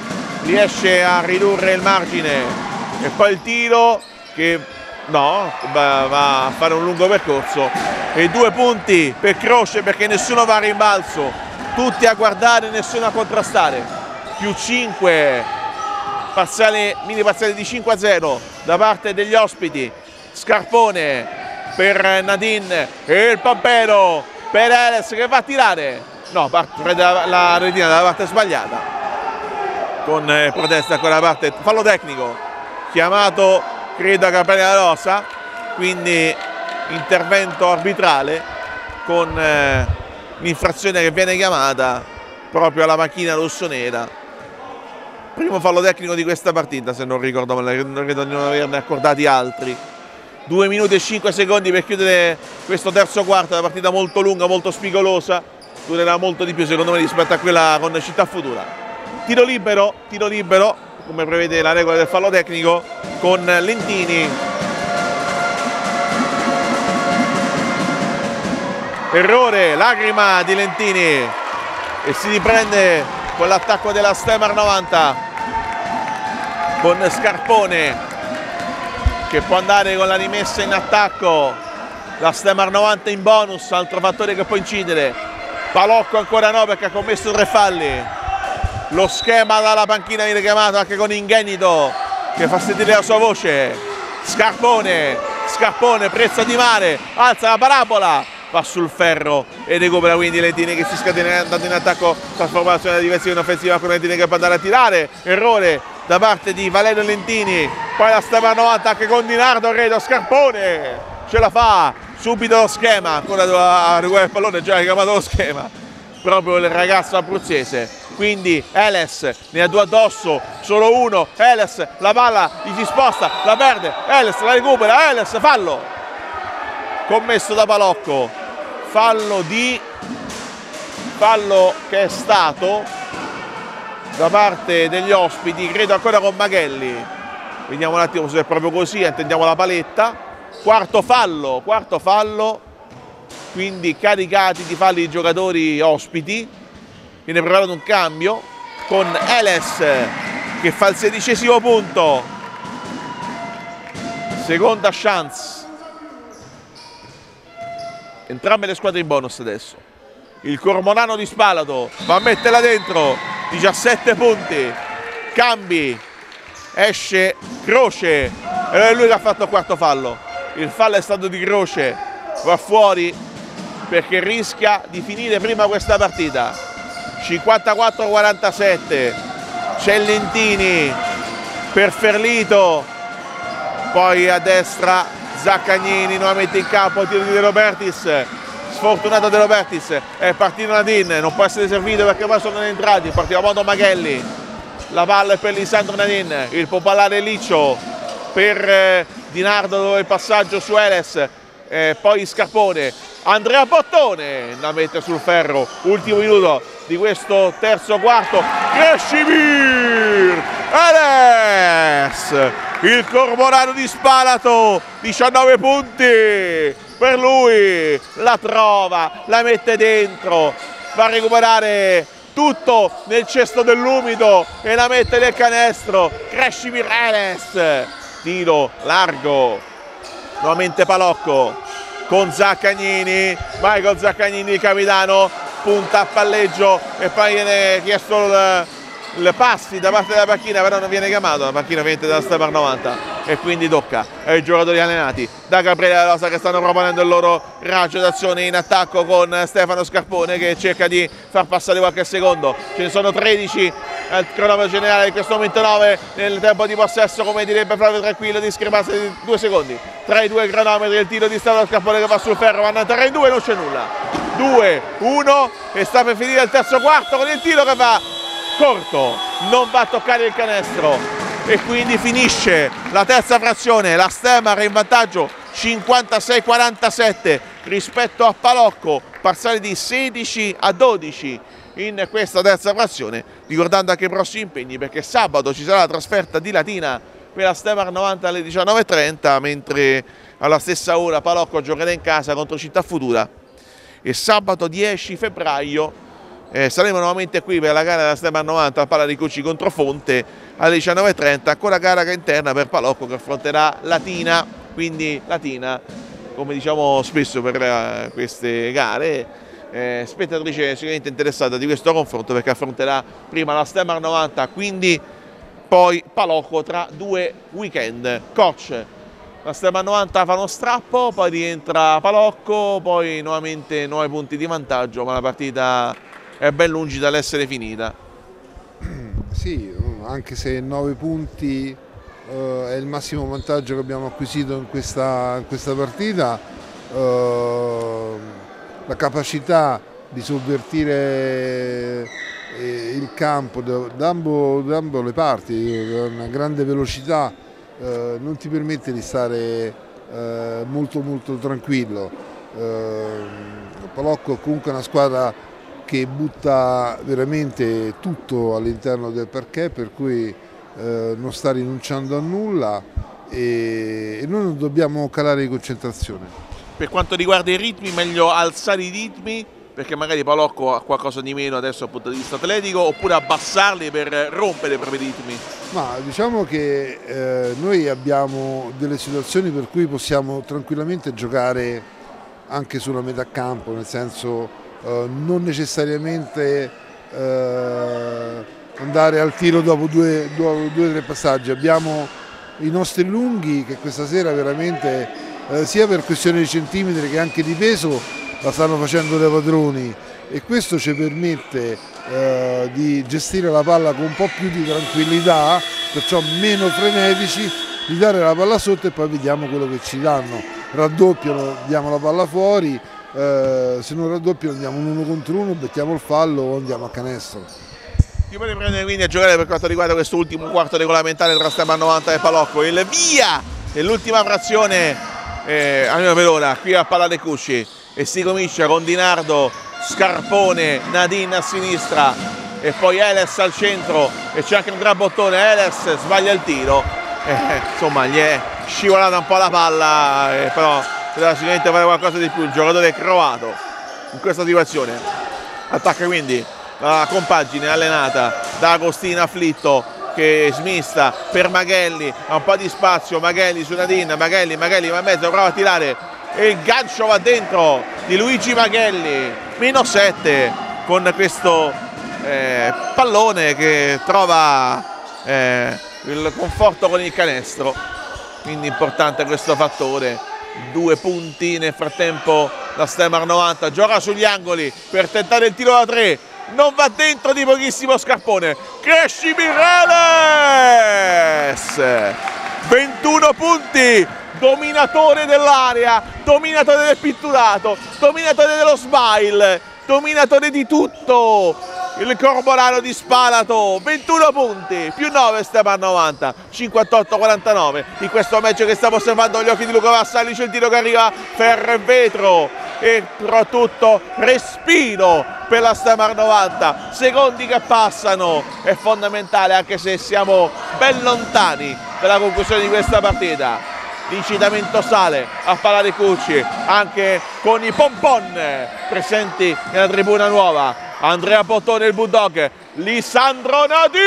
riesce a ridurre il margine e poi il tiro che no, va, va a fare un lungo percorso e due punti per Croce perché nessuno va a rimbalzo, tutti a guardare, nessuno a contrastare, più cinque parziale, mini parziale di cinque a zero da parte degli ospiti. Scarpone per Nadine e il Pampero per Eles che va a tirare, no, prende la, la retina dalla parte sbagliata con eh, protesta da quella parte, fallo tecnico chiamato credo a Campagna Rosa, quindi intervento arbitrale con eh, l'infrazione che viene chiamata proprio alla macchina rossonera. Primo fallo tecnico di questa partita, se non ricordo male, non credo di non averne accordati altri. due minuti e cinque secondi per chiudere questo terzo quarto, una partita molto lunga, molto spigolosa, durerà molto di più secondo me rispetto a quella con Città Futura. Tiro libero, tiro libero, come prevede la regola del fallo tecnico, con Lentini. Errore, lacrima di Lentini e si riprende con l'attacco della Stemar novanta con Scarpone che può andare con la rimessa in attacco. La Stemar novanta in bonus, altro fattore che può incidere. Palocco ancora no perché ha commesso tre falli. Lo schema dalla panchina viene chiamato anche con Inghenito che fa sentire la sua voce. Scarpone, Scarpone, Prezza di Mare, alza la parabola, va sul ferro e recupera quindi Lentini che si scatena andando in attacco, trasformazione da difensiva in offensiva con Lentini che può andare a tirare. Errore da parte di Valerio Lentini, poi la Stemar novanta anche con Di Nardo, credo. Scarpone ce la fa, subito lo schema, ancora a recuperare il pallone, già ha chiamato lo schema proprio il ragazzo abruzzese. Quindi Eles ne ha due addosso, solo uno. Eles la palla gli si sposta, la perde, Eles la recupera, Eles fallo commesso da Palocco, fallo di fallo che è stato da parte degli ospiti, credo ancora con Maghelli. Vediamo un attimo se è proprio così, attendiamo la paletta. Quarto fallo, quarto fallo, quindi caricati di falli i giocatori ospiti. Viene preparato un cambio con Eles che fa il sedicesimo punto. Seconda chance. Entrambe le squadre in bonus adesso. Il Cormonano di Spalato va a metterla dentro, diciassette punti, cambi, esce Croce ed è lui che ha fatto il quarto fallo. Il fallo è stato di Croce, va fuori perché rischia di finire prima questa partita. cinquantaquattro a quarantasette, c'è Lentini per Ferlito, poi a destra Zaccagnini nuovamente in campo, tiro di De Robertis, sfortunato De Robertis, è partito Nadine, non può essere servito perché poi sono entrati, partiva a modo Maghelli, la palla è per Lisandro Nadine, il popolare Liccio per eh, Di Nardo dove il passaggio su Eles, eh, poi Scarpone, Andrea Bottone la mette sul ferro, ultimo minuto di questo terzo quarto, Krešimir Eles, il Cormonano di Spalato, diciannove punti per lui, la trova, la mette dentro, va a recuperare tutto nel cesto dell'umido e la mette nel canestro. Krešimir Eles, tiro largo, nuovamente Palocco con Zaccagnini, Michael Zaccagnini capitano, punta a palleggio e poi viene chiesto il, il passi da parte della panchina, però non viene chiamato, la panchina viene dalla Stemar novanta e quindi tocca ai giocatori allenati da Gabriele Rosa che stanno proponendo il loro raggio d'azione in attacco con Stefano Scarpone che cerca di far passare qualche secondo. Ce ne sono tredici al cronometro generale, in questo momento nove nel tempo di possesso, come direbbe Flavio Tranquillo, discrepanza di due secondi tra i due cronometri. Il tiro di Stefano Scarpone che va sul ferro, vanno a tre in due, non c'è nulla, due uno e sta per finire il terzo quarto con il tiro che va corto, non va a toccare il canestro e quindi finisce la terza frazione. La Stemar è in vantaggio cinquantasei a quarantasette rispetto a Palocco, parziale di sedici a dodici in questa terza frazione, ricordando anche i prossimi impegni perché sabato ci sarà la trasferta di Latina per la Stemar novanta alle diciannove e trenta, mentre alla stessa ora Palocco giocherà in casa contro Città Futura e sabato dieci febbraio Eh, saremo nuovamente qui per la gara della Stemar novanta al Pala di Cucci contro Fonte alle diciannove e trenta, ancora gara interna per Palocco che affronterà Latina, quindi Latina, come diciamo spesso per uh, queste gare, eh, spettatrice sicuramente interessata di questo confronto perché affronterà prima la Stemar novanta, quindi poi Palocco tra due weekend. Coach, la Stema novanta fa uno strappo, poi rientra Palocco, poi nuovamente nove punti di vantaggio, ma la partita è ben lungi dall'essere finita. Sì, anche se nove punti eh, è il massimo vantaggio che abbiamo acquisito in questa, in questa partita, eh, la capacità di sovvertire eh, il campo da ambo, da ambo le parti, una grande velocità, eh, non ti permette di stare eh, molto molto tranquillo. Eh, Palocco è comunque una squadra che butta veramente tutto all'interno del parquet, per cui eh, non sta rinunciando a nulla e, e noi non dobbiamo calare di concentrazione. Per quanto riguarda i ritmi, meglio alzare i ritmi, perché magari Palocco ha qualcosa di meno adesso dal punto di vista atletico, oppure abbassarli per rompere i propri ritmi? Ma diciamo che eh, noi abbiamo delle situazioni per cui possiamo tranquillamente giocare anche sulla metà campo, nel senso eh, non necessariamente eh, andare al tiro dopo due o tre passaggi. Abbiamo i nostri lunghi che questa sera veramente eh, sia per questione di centimetri che anche di peso la stanno facendo dai padroni, e questo ci permette eh, di gestire la palla con un po' più di tranquillità, perciò meno frenetici, di dare la palla sotto e poi vediamo quello che ci danno. Raddoppiano, diamo la palla fuori, eh, se non raddoppiano andiamo un uno contro uno, becchiamo il fallo o andiamo a canestro. Prima di prendere quindi a giocare per quanto riguarda questo ultimo quarto regolamentare tra Stema novanta e Palocco, il via nell'ultima frazione, eh, almeno per ora, qui a Palla Cusci, e si comincia con Di Nardo, Scarpone, Nadine a sinistra e poi Eles al centro, e c'è anche un gran bottone. Eles sbaglia il tiro, eh, insomma gli è scivolata un po' la palla, eh, però deve sicuramente fare qualcosa di più il giocatore croato in questa situazione. Attacca quindi la compagine allenata da Agostino Afflitto, che smista per Maghelli, ha un po' di spazio, Maghelli su Nadine, Maghelli, Maghelli va in mezzo, prova a tirare e il gancio va dentro di Luigi Maghelli, meno sette con questo eh, pallone che trova eh, il conforto con il canestro, quindi importante questo fattore. Due punti. Nel frattempo la Stema novanta gioca sugli angoli per tentare il tiro da tre, non va dentro di pochissimo Scarpone, Cresci Mireles, ventuno punti, dominatore dell'area, dominatore del pitturato, dominatore dello smile, dominatore di tutto, il corporano di Spalato. Ventuno punti, più nove Stema novanta, cinquantotto quarantanove. In questo match che stiamo osservando agli occhi di Luca Vassalli c'è il tiro che arriva, ferro e vetro, e soprattutto respiro per la Stema novanta. Secondi che passano è fondamentale, anche se siamo ben lontani dalla conclusione di questa partita. L'incitamento sale a Palla Cusci anche con i pompon presenti nella tribuna nuova. Andrea Bottone, il Bulldog, Lisandro Nadine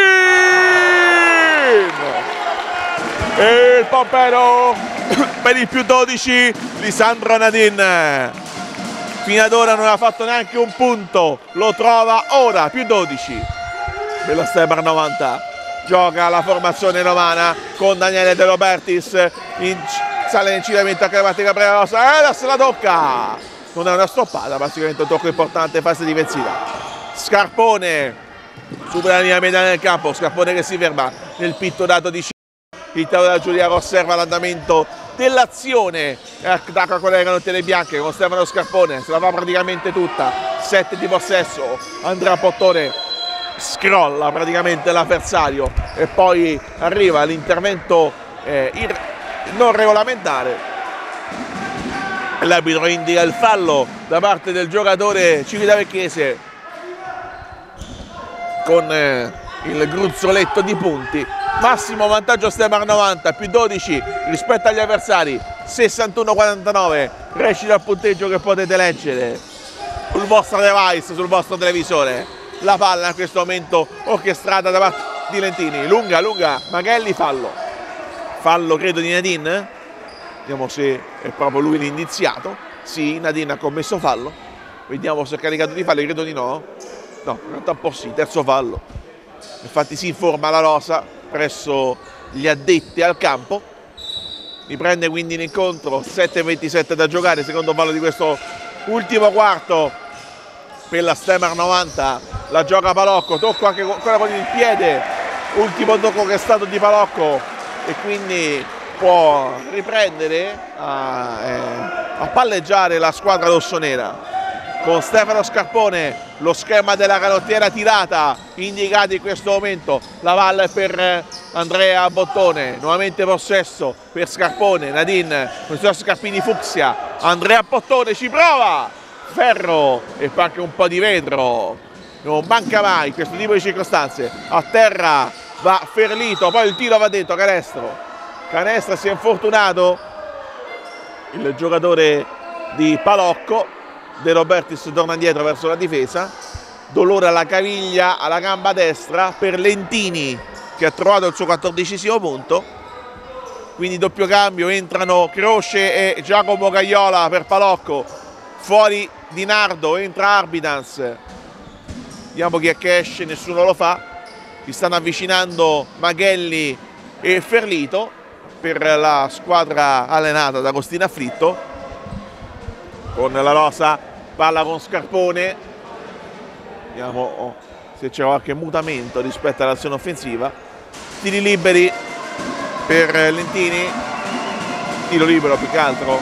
e il pompero per il più dodici. Lisandro Nadine fino ad ora non ha fatto neanche un punto, lo trova ora, più dodici della Stema novanta. Gioca la formazione romana con Daniele De Robertis, in, sale l'incitamento acrobatica per la rosa, e adesso la tocca, non è una stoppata ma sicuramente un tocco importante in fase difensiva. Scarpone supera la linea media nel campo, Scarpone che si ferma nel pitturato di Ciro. Il tavolo da Giuliano osserva l'andamento dell'azione, attacca con le canottiere bianche con Stefano Scarpone, se la fa praticamente tutta, sette di possesso. Andrea Bottone scrolla praticamente l'avversario e poi arriva l'intervento eh, non regolamentare. L'arbitro indica il fallo da parte del giocatore civitavecchiese con eh, il gruzzoletto di punti. Massimo vantaggio Stema novanta, più dodici rispetto agli avversari, sessantuno quarantanove. Recita il punteggio che potete leggere sul vostro device, sul vostro televisore. La palla in questo momento orchestrata da parte di Lentini, lunga, lunga, Maghelli, fallo. Fallo credo di Nadine, vediamo se è proprio lui l'indiziato. Sì, Nadine ha commesso fallo, vediamo se è caricato di fallo, credo di no. No, in realtà un po' sì, terzo fallo. Infatti si informa la rosa presso gli addetti al campo. Riprende quindi l'incontro, sette e ventisette da giocare, secondo fallo di questo ultimo quarto per la Stemar novanta. La gioca Palocco, tocco anche ancora con il piede, ultimo tocco che è stato di Palocco, e quindi può riprendere a, eh, a palleggiare la squadra rossonera. Con Stefano Scarpone lo schema della canottiera tirata indicato in questo momento, la palla è per Andrea Bottone, nuovamente possesso per Scarpone, Nadine con i suoi scarpini fucsia, Andrea Bottone ci prova, ferro e fa anche un po' di vetro, non manca mai in questo tipo di circostanze. A terra va Ferlito, poi il tiro va dentro, canestro, canestro, si è infortunato il giocatore di Palocco. De Robertis torna indietro verso la difesa, dolore alla caviglia, alla gamba destra per Lentini che ha trovato il suo quattordicesimo punto, quindi doppio cambio, entrano Croce e Giacomo Gaiola per Palocco, fuori Di Nardo, entra Arbitans, vediamo chi è che esce, nessuno lo fa, si stanno avvicinando Maghelli e Ferlito per la squadra allenata da Agostino Afflitto, con la rosa. Palla con Scarpone, vediamo se c'è qualche mutamento rispetto all'azione offensiva. Tiri liberi per Lentini, tiro libero più che altro,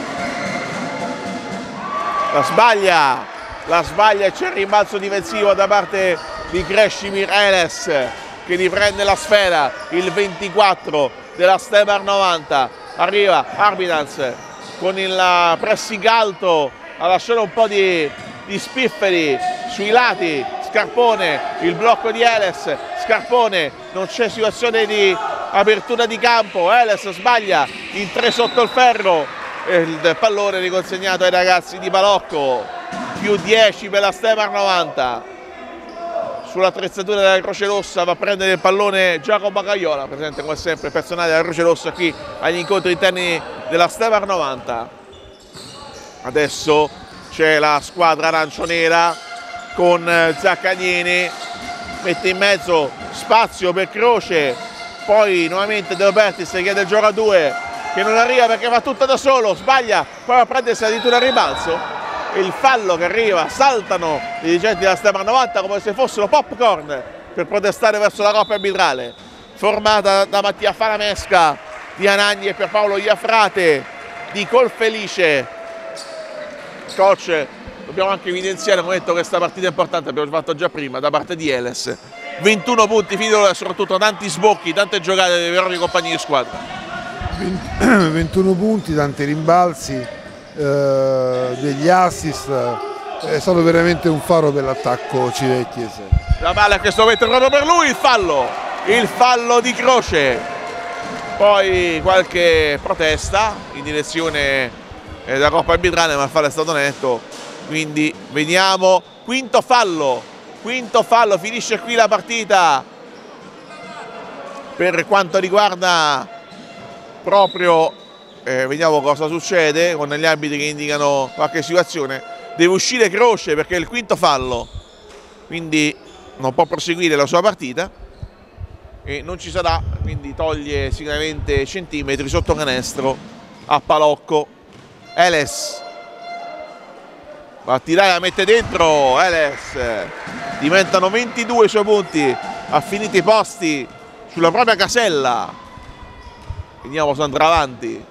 la sbaglia, la sbaglia e c'è il rimbalzo difensivo da parte di Krešimir Eles che riprende la sfera, il ventiquattro della Stemar novanta, arriva Arbitans con il pressing alto a lasciare un po' di, di spifferi sui lati. Scarpone, il blocco di Eles, Scarpone, non c'è situazione di apertura di campo, Eles sbaglia in tre sotto il ferro e il pallone riconsegnato ai ragazzi di Palocco, più dieci per la Stemar novanta. Sull'attrezzatura della Croce Rossa va a prendere il pallone Giacomo Gaiola, presente come sempre personale della Croce Rossa qui agli incontri interni della Stemar novanta. Adesso c'è la squadra arancionera con Zaccagnini, mette in mezzo spazio per Croce, poi nuovamente De Robertis chiede il gioco a due che non arriva perché va tutto da solo, sbaglia, poi va a prendersi addirittura il rimbalzo, il fallo che arriva, saltano i dirigenti della Stemar novanta come se fossero popcorn per protestare verso la coppia arbitrale formata da Mattia Faramesca di Anagni e per Paolo Iafrate di Colfelice. Coach, dobbiamo anche evidenziare, come detto, questa partita importante, abbiamo fatto già prima, da parte di Eles, ventuno punti finito e soprattutto tanti sbocchi, tante giocate dei veri compagni di squadra. ventuno punti, tanti rimbalzi, eh, degli assist, è stato veramente un faro per l'attacco civecchiese. La palla in questo momento è proprio per lui, il fallo, il fallo di Croce, poi qualche protesta in direzione della Coppa arbitrale, ma il fallo è stato netto, quindi vediamo, quinto fallo, quinto fallo, finisce qui la partita per quanto riguarda proprio, eh, vediamo cosa succede con gli arbitri che indicano qualche situazione, deve uscire Croce perché è il quinto fallo, quindi non può proseguire la sua partita e non ci sarà, quindi toglie sicuramente centimetri sotto canestro a Palocco. Eles va a tirare, la mette dentro, Eles, diventano ventidue i suoi punti, ha finito i posti sulla propria casella, vediamo se andrà avanti,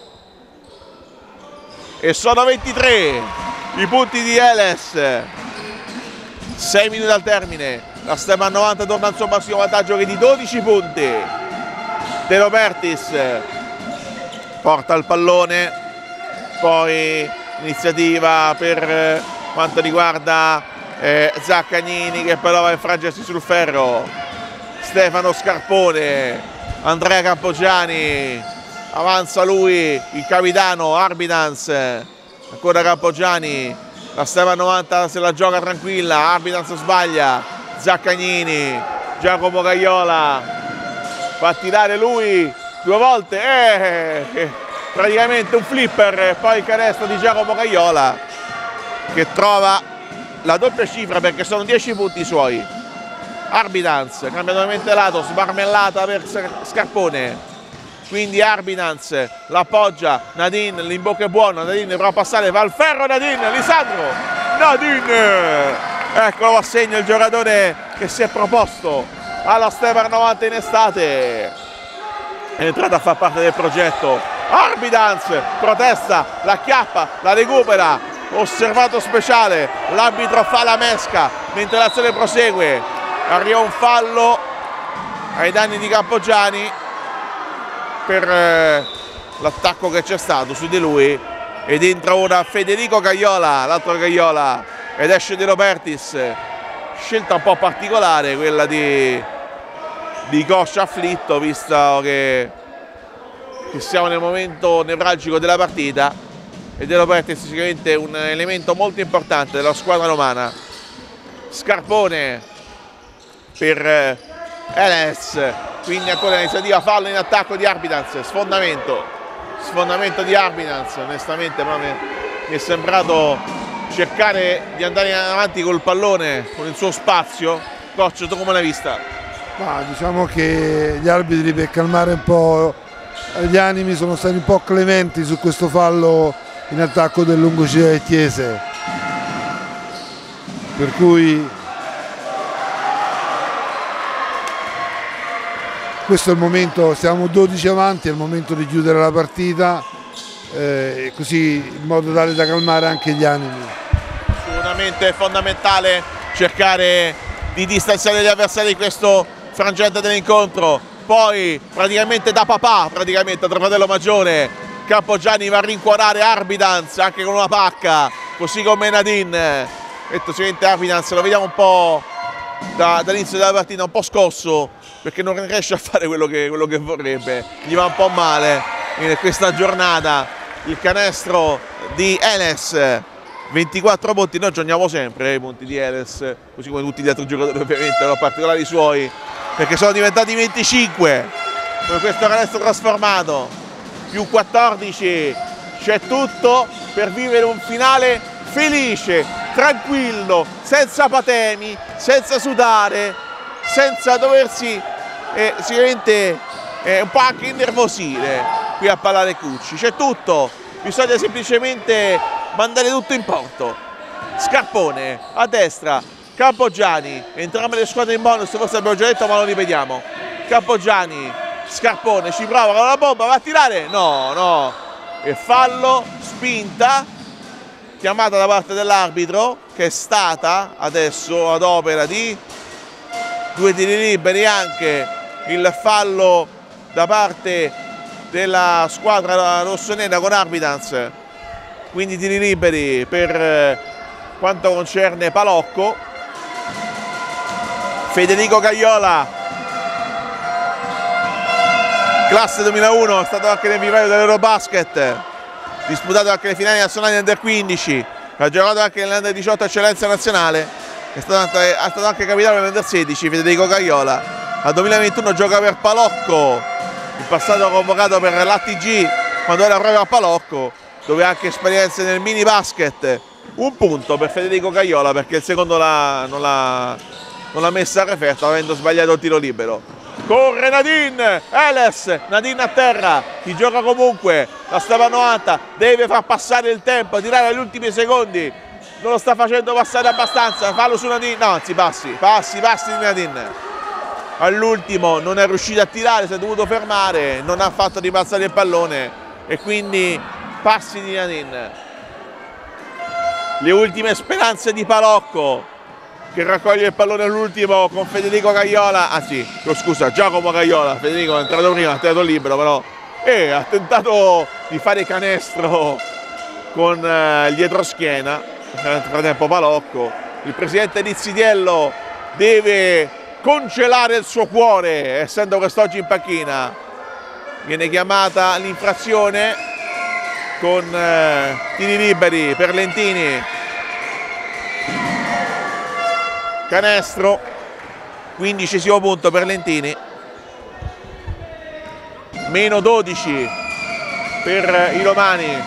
e sono ventitré i punti di Eles, sei minuti al termine, la Stemar novanta torna al suo massimo vantaggio che è di dodici punti. De Robertis porta il pallone, poi iniziativa per quanto riguarda eh, Zaccagnini che però va a infrangersi sul ferro, Stefano Scarpone, Andrea Campogiani, avanza lui, il capitano Arbitans, ancora Campogiani, la Stemar novanta se la gioca tranquilla, Arbitans sbaglia, Zaccagnini, Giacomo Gaiola, fa tirare lui due volte, eh, praticamente un flipper e poi il canestro di Giacomo Gaiola che trova la doppia cifra perché sono dieci punti suoi. Arbidanz, cambia totalmente lato, smarmellata per Scarpone, quindi Arbidanz l'appoggia, Nadine, l'imbocca è buono, Nadine prova a passare, va al ferro Nadine, Lisandro, Nadine, eccolo a segno il giocatore che si è proposto alla Stebar novanta in estate, è entrato a far parte del progetto. Arbidanz protesta, la acchiappa, la recupera, osservato speciale, l'arbitro fa la mesca mentre l'azione prosegue, arriva un fallo ai danni di Campogiani per eh, l'attacco che c'è stato su di lui, ed entra ora Federico Cagliola, l'altro Cagliola, ed esce De Robertis, scelta un po' particolare quella di, di Coscia afflitto, visto che, che siamo nel momento nevralgico della partita, e De Robertis è sicuramente un elemento molto importante della squadra romana. Scarpone per Eles, quindi ancora l'iniziativa, fallo in attacco di Arbidanz, sfondamento, sfondamento di Arbidanz, onestamente però mi, mi è sembrato cercare di andare avanti col pallone, con il suo spazio. Coach, tu come l'hai vista? Ma diciamo che gli arbitri, per calmare un po' gli animi, sono stati un po' clementi su questo fallo in attacco del Lungocea Chiese, per cui questo è il momento, siamo dodici avanti, è il momento di chiudere la partita, eh, così in modo tale da calmare anche gli animi. Assolutamente è fondamentale cercare di distanziare gli avversari in questo frangente dell'incontro. Poi praticamente da papà, praticamente tra fratello maggiore, Campogiani va a rincuorare Arbidanz anche con una pacca, così come Nadine. Detto sicuramente Arbidanz lo vediamo un po' da, dall'inizio della partita un po' scosso, perché non riesce a fare quello che, quello che vorrebbe, gli va un po' male in questa giornata. Il canestro di Eles, ventiquattro punti, noi giochiamo sempre i punti di Eles, così come tutti gli altri giocatori ovviamente, no? Particolari suoi, perché sono diventati venticinque con questo canestro trasformato, più quattordici, c'è tutto per vivere un finale felice, tranquillo, senza patemi, senza sudare, senza doversi eh, sicuramente eh, un po' anche innervosire qui a Pallare Cucci. C'è tutto, bisogna semplicemente mandare tutto in porto. Scarpone a destra, Campogiani, entrambe le squadre in bonus, forse abbiamo già detto ma lo ripetiamo. Campogiani, Scarpone ci prova con la bomba, va a tirare, no, no, e fallo, spinta chiamata da parte dell'arbitro, che è stata adesso ad opera di due tiri liberi, anche il fallo da parte della squadra rossonera con Arbidanz, quindi tiri liberi per quanto concerne Palocco. Federico Cagliola, classe duemilauno, è stato anche nel vivaio dell'Eurobasket, disputato anche le finali nazionali under quindici, ha giocato anche nell'under diciotto eccellenza nazionale, è stato, anche, è stato anche capitano nell'under sedici. Federico Cagliola al duemilaventuno gioca per Palocco, in passato convocato per l'A T G quando era proprio a Palocco, dove ha anche esperienze nel mini basket. Un punto per Federico Cagliola, perché il secondo non l'ha messa a referto avendo sbagliato il tiro libero. Corre Nadine, Eles, Nadine a terra, chi gioca comunque, la Stebar novanta deve far passare il tempo, tirare agli ultimi secondi, non lo sta facendo passare abbastanza, fallo su Nadine, no anzi passi, passi, passi di Nadine, all'ultimo non è riuscito a tirare, si è dovuto fermare, non ha fatto ribalzare il pallone e quindi passi di Nadine. Le ultime speranze di Palocco, che raccoglie il pallone all'ultimo con Federico Cagliola, anzi, ah, scusa, Giacomo Cagliola, Federico è entrato prima, ha tirato libero però, e ha tentato di fare canestro con eh, il dietroschiena, nel frattempo Palocco, il presidente Rizzidiello deve congelare il suo cuore, essendo quest'oggi in panchina, viene chiamata l'infrazione con eh, tiri liberi per Lentini. Canestro, quindicesimo punto per Lentini, meno dodici per i romani,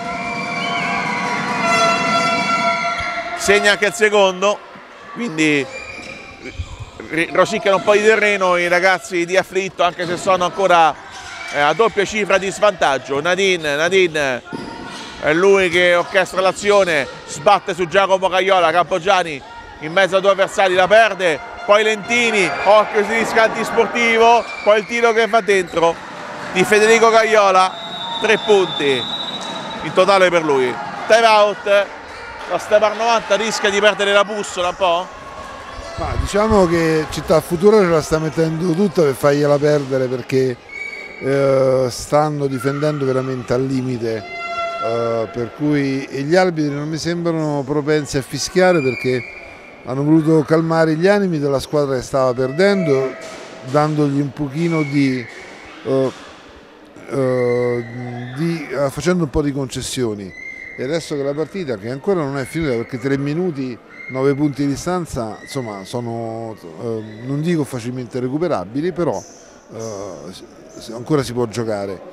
segna anche il secondo, quindi rosicchiano un po' di terreno i ragazzi di Afflitto, anche se sono ancora eh, a doppia cifra di svantaggio. Nadine, Nadine è lui che orchestra l'azione, sbatte su Giacomo Caiola, Campogiani in mezzo a due avversari, la perde, poi Lentini, occhio si rischia antisportivo, poi il tiro che va dentro di Federico Caiola, tre punti in totale per lui. Time out, la Stemar novanta rischia di perdere la bussola un po'? Ma diciamo che Città Futura ce la sta mettendo tutta per fargliela perdere, perché eh, stanno difendendo veramente al limite, eh, per cui e gli arbitri non mi sembrano propensi a fischiare, perché hanno voluto calmare gli animi della squadra che stava perdendo, dandogli un pochino di, eh, eh, di eh, facendo un po' di concessioni. E adesso che la partita, che ancora non è finita, perché tre minuti, nove punti di distanza, insomma, sono, eh, non dico facilmente recuperabili, però eh, ancora si può giocare.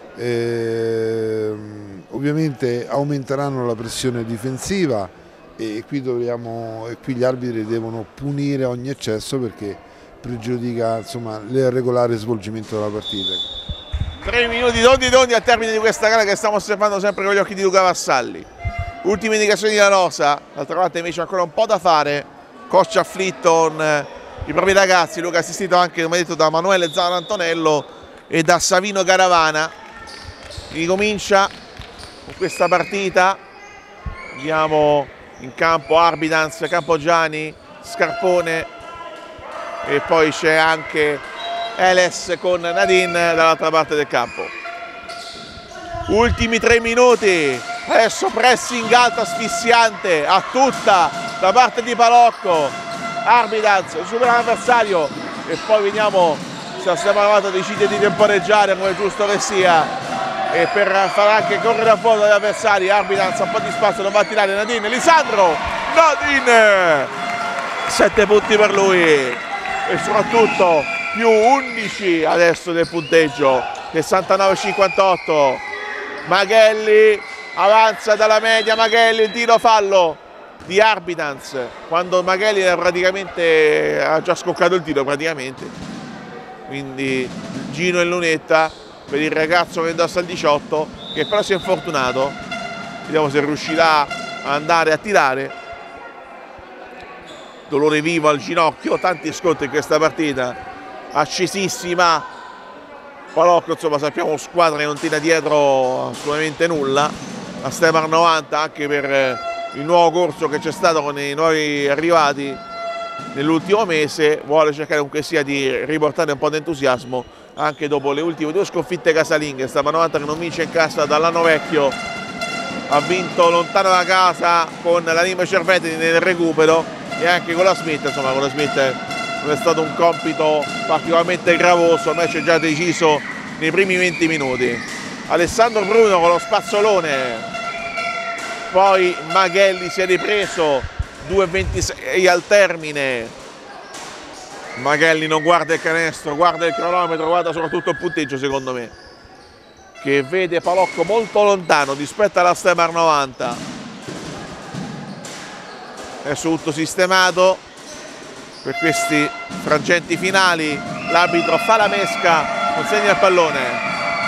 E, ovviamente aumenteranno la pressione difensiva e qui, dobbiamo, e qui gli arbitri devono punire ogni eccesso, perché pregiudica, insomma, il regolare svolgimento della partita. Tre minuti dondi dondi al termine di questa gara che stiamo osservando sempre con gli occhi di Luca Vassalli. Ultime indicazioni della rosa, d'altra parte invece ancora un po' da fare. Coach Afflitto con i propri ragazzi, Luca assistito anche, come detto, da Manuele Zano Antonello e da Savino Caravana. Ricomincia con questa partita, vediamo in campo Arbidans, Campogiani, Scarpone e poi c'è anche Eles con Nadine dall'altra parte del campo. Ultimi tre minuti, adesso pressing alto asfissiante a tutta da parte di Palocco, Arbidans supera l'avversario e poi vediamo se la Stemar decide di temporeggiare come è giusto che sia, e per far anche correre a fondo gli avversari. Arbidans un po' di spazio, non va a tirare Nadine, Lisandro Nadine, sette punti per lui e soprattutto più undici adesso del punteggio, sessantanove cinquantotto. Maghelli avanza dalla media, Maghelli, il tiro fallo di Arbidans, quando Maghelli era praticamente, ha già scoccato il tiro praticamente, quindi Gino e lunetta per il ragazzo che indossa il diciotto, che però si è infortunato, vediamo se riuscirà ad andare a tirare. Dolore vivo al ginocchio, tanti scontri in questa partita, accesissima. Palocco, insomma, sappiamo, squadra che non tira dietro assolutamente nulla. La Stemar novanta, anche per il nuovo corso che c'è stato con i nuovi arrivati nell'ultimo mese, vuole cercare comunque sia di riportare un po' di entusiasmo anche dopo le ultime due sconfitte casalinghe. Stemar novanta che non vince in casa dall'anno vecchio, ha vinto lontano da casa con la Lima Cerveteri nel recupero e anche con la Smith. Insomma, con la Smith non è stato un compito particolarmente gravoso, il match è già deciso nei primi venti minuti. Alessandro Bruno con lo spazzolone, poi Maghelli si è ripreso, due e ventisei al termine. Maghelli non guarda il canestro, guarda il cronometro, guarda soprattutto il punteggio, secondo me, che vede Palocco molto lontano rispetto alla Stemar novanta. Adesso tutto sistemato per questi frangenti finali, l'arbitro fa la mesca, consegna il pallone.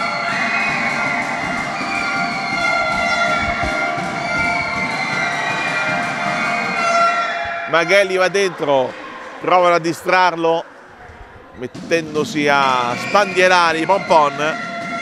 Maghelli va dentro, provano a distrarlo mettendosi a sbandierare i pompon.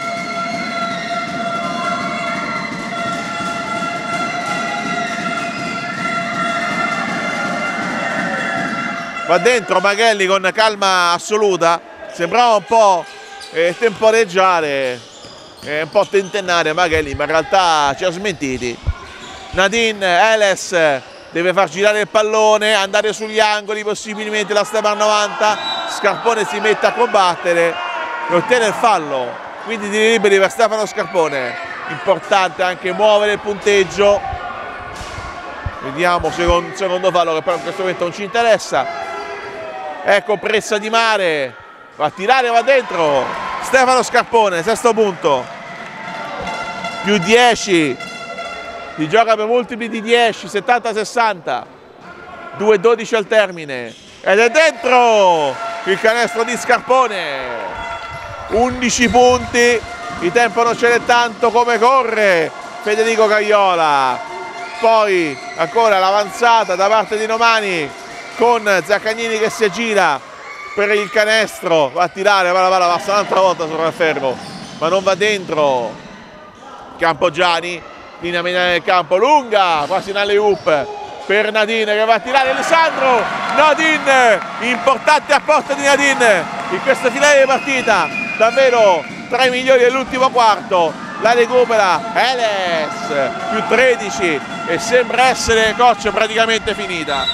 Va dentro Maghelli con calma assoluta, sembrava un po' eh, temporeggiare, eh, un po' tentennare Maghelli, ma in realtà ci ha smentiti. Nadine, Eles deve far girare il pallone, andare sugli angoli possibilmente la Stemar novanta, Scarpone si mette a combattere e ottiene il fallo, quindi tiri liberi per Stefano Scarpone. Importante anche muovere il punteggio, vediamo secondo, secondo fallo che però in questo momento non ci interessa. Ecco Pressa di Mare, va a tirare, va dentro, Stefano Scarpone, sesto punto, più dieci, si gioca per multipli di dieci, settanta sessanta, due e dodici al termine. ed è dentro il canestro di Scarpone. Undici punti, il tempo non ce n'è tanto, come corre Federico Cagliola. Poi ancora l'avanzata da parte di Romani con Zaccagnini che si aggira per il canestro, va a tirare, va la palla, passa un'altra volta sopra il ferro, ma non va dentro. Campogiani, linea mediana del campo, lunga, quasi in alley-oop per Nadine che va a tirare. Alessandro Nadine, importante apporto di Nadine in questo finale di partita, davvero tra i migliori dell'ultimo quarto. La recupera Eles, più tredici, e sembra essere, coach, praticamente finita.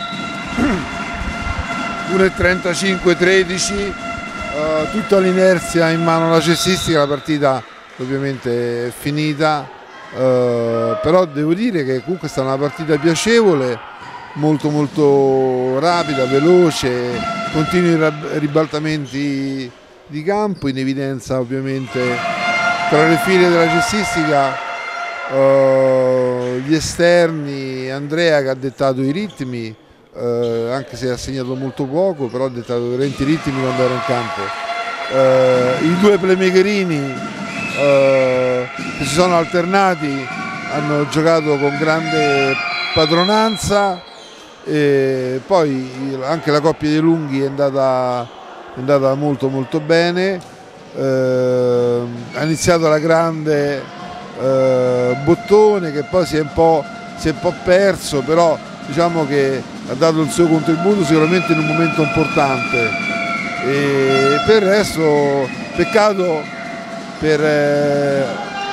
uno e trentacinque tredici, uh, tutta l'inerzia in mano alla cestistica, la partita ovviamente è finita, uh, però devo dire che comunque è stata una partita piacevole, molto molto rapida, veloce, continui ribaltamenti di campo, in evidenza ovviamente tra le file della cestistica uh, gli esterni, Andrea che ha dettato i ritmi, Uh, anche se ha segnato molto poco, però ha dettato veramente i ritmi quando era in campo. Uh, I due playmakerini uh, che si sono alternati hanno giocato con grande padronanza, e poi anche la coppia dei lunghi è andata, è andata molto molto bene. Uh, ha iniziato la grande uh, Bottone che poi si è un po', si è un po' perso, però diciamo che ha dato il suo contributo sicuramente in un momento importante, e per il resto peccato per, eh,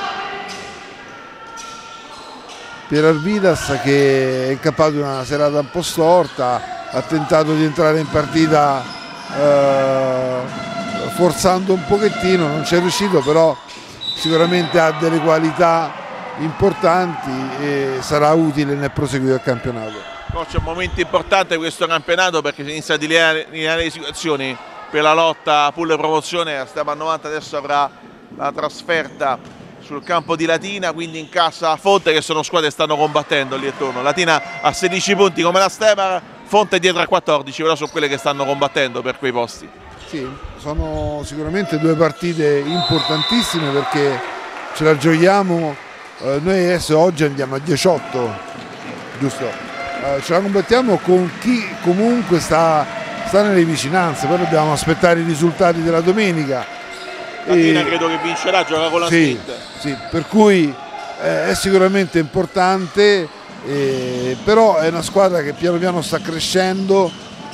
per Arvidas che è incappato in una serata un po' storta, ha tentato di entrare in partita eh, forzando un pochettino, non ci è riuscito, però sicuramente ha delle qualità importanti e sarà utile nel proseguire del campionato. C'è un momento importante questo campionato perché si inizia a delineare le situazioni per la lotta pull promozione. La Stema novanta adesso avrà la trasferta sul campo di Latina, quindi in casa Fonte, che sono squadre che stanno combattendo lì attorno. Latina ha sedici punti come la Stema, Fonte dietro a quattordici, però sono quelle che stanno combattendo per quei posti. Sì, sono sicuramente due partite importantissime perché ce la giochiamo, eh, noi adesso oggi andiamo a diciotto, giusto? Ce la combattiamo con chi comunque sta, sta nelle vicinanze, poi dobbiamo aspettare i risultati della domenica. Latina e... credo che vincerà, gioca con la sì, Smith. Sì, per cui eh, è sicuramente importante, eh, però è una squadra che piano piano sta crescendo,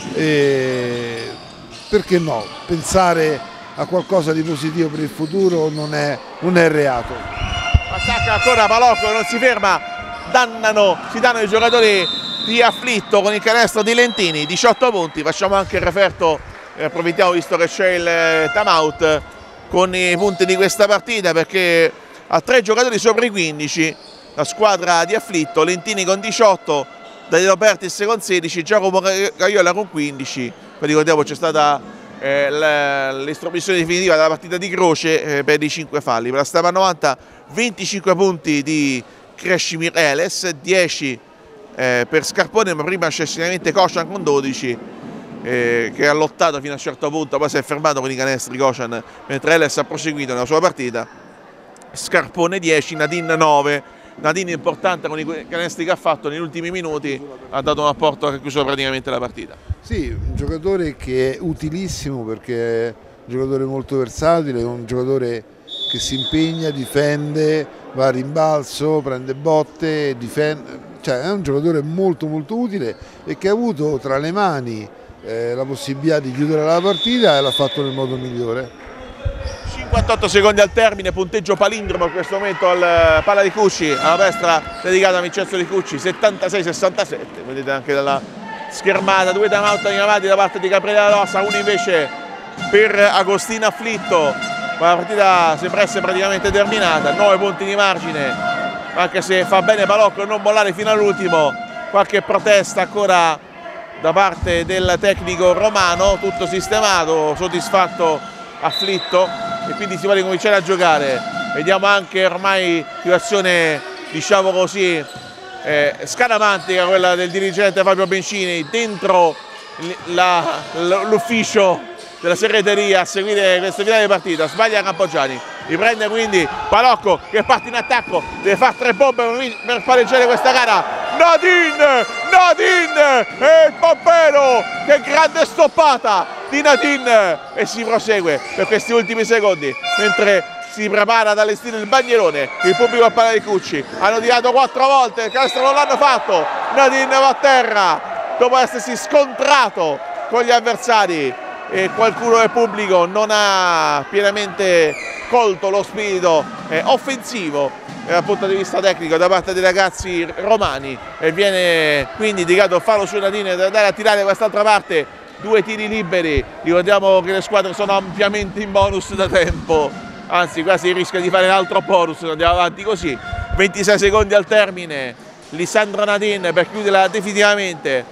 eh, perché no? Pensare a qualcosa di positivo per il futuro non è, non è reato. Attacca ancora Palocco, non si ferma, dannano, si danno i giocatori di Afflitto con il canestro di Lentini, diciotto punti. Facciamo anche il referto, eh, approfittiamo visto che c'è il eh, time out con i punti di questa partita, perché ha tre giocatori sopra i quindici la squadra di Afflitto, Lentini con diciotto, Danilo Bertis con sedici, Giacomo Cagliola con quindici. Poi ricordiamo c'è stata eh, l'estromissione definitiva della partita di Croce eh, per i cinque falli. Per la Stema novanta venticinque punti di Krešimir Eles, dieci Eh, per Scarpone, ma prima c'è sicuramente Koshan con dodici, eh, che ha lottato fino a un certo punto, poi si è fermato con i canestri Koshan, mentre Eles ha proseguito nella sua partita. Scarpone dieci, Nadine nove, Nadine importante con i canestri che ha fatto negli ultimi minuti, ha dato un apporto che ha chiuso praticamente la partita. Sì, un giocatore che è utilissimo perché è un giocatore molto versatile, un giocatore che si impegna, difende, va a rimbalzo, prende botte, difende. Cioè, è un giocatore molto molto utile e che ha avuto tra le mani eh, la possibilità di chiudere la partita e l'ha fatto nel modo migliore. cinquantotto secondi al termine, punteggio palindromo in questo momento al palla di Cucci, alla destra dedicata a Vincenzo Di Cucci, settantasei sessantasette, vedete anche dalla schermata, due time out chiamati da parte di Gabriele La Rosa, uno invece per Agostino Afflitto, ma la partita sembra essere praticamente terminata, nove punti di margine. Anche se fa bene Palocco non mollare fino all'ultimo, qualche protesta ancora da parte del tecnico romano, tutto sistemato, soddisfatto Afflitto e quindi si vuole cominciare a giocare. Vediamo anche ormai situazione, diciamo così, eh, scaramantica quella del dirigente Fabio Bencini dentro l'ufficio della segreteria a seguire questa finale di partita. Sbaglia Campogiani, riprende quindi Palocco che parte in attacco, deve fare tre bombe per pareggiare questa gara. Nadine, Nadine e il Pampero, che grande stoppata di Nadine, e si prosegue per questi ultimi secondi mentre si prepara ad allestire il bagnierone. Il pubblico a Pala di Cucci, hanno tirato quattro volte, il canestro non l'hanno fatto, Nadine va a terra dopo essersi scontrato con gli avversari, e qualcuno del pubblico non ha pienamente colto lo spirito eh, offensivo eh, dal punto di vista tecnico da parte dei ragazzi romani, e viene quindi indicato fallo su Nadine da andare a tirare quest'altra parte. Due tiri liberi, ricordiamo che le squadre sono ampiamente in bonus da tempo, anzi quasi rischia di fare un altro bonus, andiamo avanti così. ventisei secondi al termine, Lisandro Nadine per chiuderla definitivamente.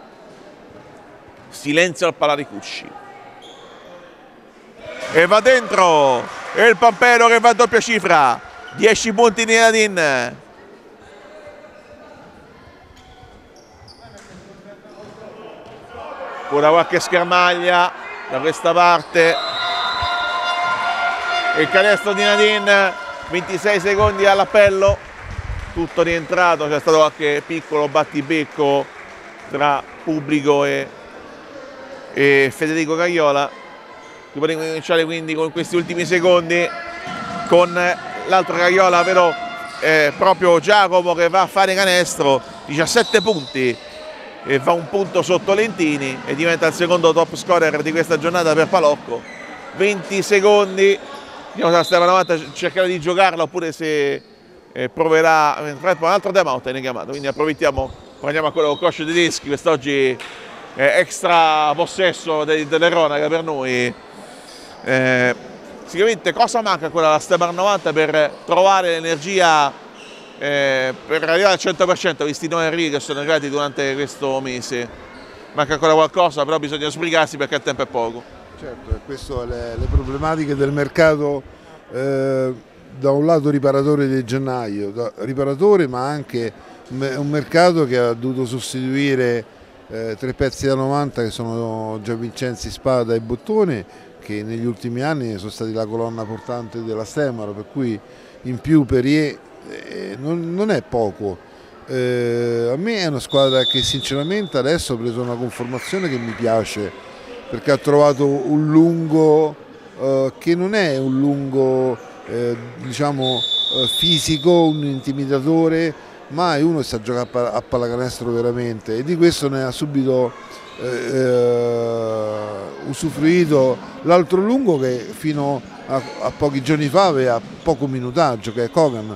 Silenzio al Pala di Cucci e va dentro, e il Pampero che va a doppia cifra, dieci punti di Nadine. Ancora qualche schermaglia da questa parte, il canestro di Nadine, ventisei secondi all'appello, tutto rientrato, c'è stato qualche piccolo battibecco tra pubblico e, e Federico Cagliola. Dobbiamo cominciare quindi con questi ultimi secondi con l'altro Cagliola, però eh, proprio Giacomo che va a fare canestro, diciassette punti e va un punto sotto Lentini e diventa il secondo top scorer di questa giornata per Palocco. venti secondi, vediamo se Stefano Matta cercherà di giocarla oppure se eh, proverà un altro time out, ne chiamato, quindi approfittiamo, prendiamo a quello con Coscio Tedeschi, quest'oggi eh, extra possesso de, delle cronache per noi. Eh, sicuramente cosa manca quella alla Stefano novanta per trovare l'energia eh, per arrivare al cento per cento, visti i nuovi arrivi che sono arrivati durante questo mese? Manca ancora qualcosa, però bisogna sbrigarsi perché il tempo è poco. Certo, queste sono le, le problematiche del mercato, eh, da un lato riparatore di gennaio, da, riparatore ma anche un mercato che ha dovuto sostituire eh, tre pezzi da novanta che sono Gianvincenzi, Spada e Bottone, che negli ultimi anni sono stati la colonna portante della Stemaro, per cui in più Perrier eh, non, non è poco. Eh, a me è una squadra che sinceramente adesso ha preso una conformazione che mi piace, perché ha trovato un lungo eh, che non è un lungo eh, diciamo eh, fisico, un intimidatore, ma è uno che sa giocare a, pal a pallacanestro veramente, e di questo ne ha subito eh, eh, usufruito l'altro lungo che fino a, a pochi giorni fa aveva poco minutaggio, che è Kogan,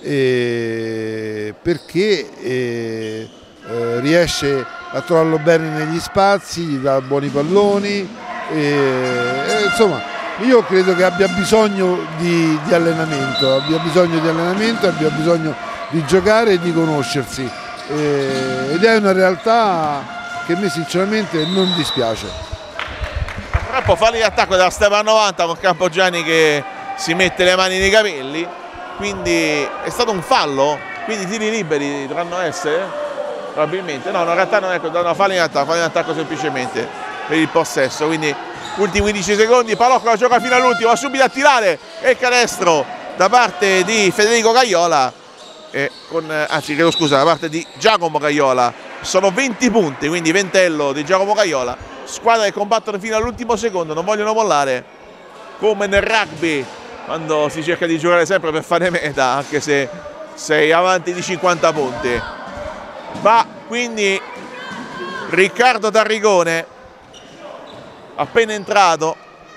e perché eh, eh, riesce a trovarlo bene negli spazi, gli dà buoni palloni, e, e, insomma io credo che abbia bisogno di, di allenamento, abbia bisogno di allenamento, abbia bisogno di giocare e di conoscersi, e, ed è una realtà che a me sinceramente non dispiace. Purtroppo falli di attacco da Stefano novanta con Campogiani che si mette le mani nei capelli, quindi è stato un fallo, quindi tiri liberi dovranno essere probabilmente, no, in realtà non è, no, falli in attacco, falli in attacco semplicemente per il possesso, quindi ultimi quindici secondi, Palocco la gioca fino all'ultimo, va subito a tirare e il canestro da parte di Federico Cagliola, e con, anzi chiedo scusa, da parte di Giacomo Cagliola. Sono venti punti, quindi ventello di Giacomo Cagliola, squadra che combattono fino all'ultimo secondo, non vogliono mollare, come nel rugby quando si cerca di giocare sempre per fare meta, anche se sei avanti di cinquanta punti. Va quindi Riccardo Tarrigone, appena entrato,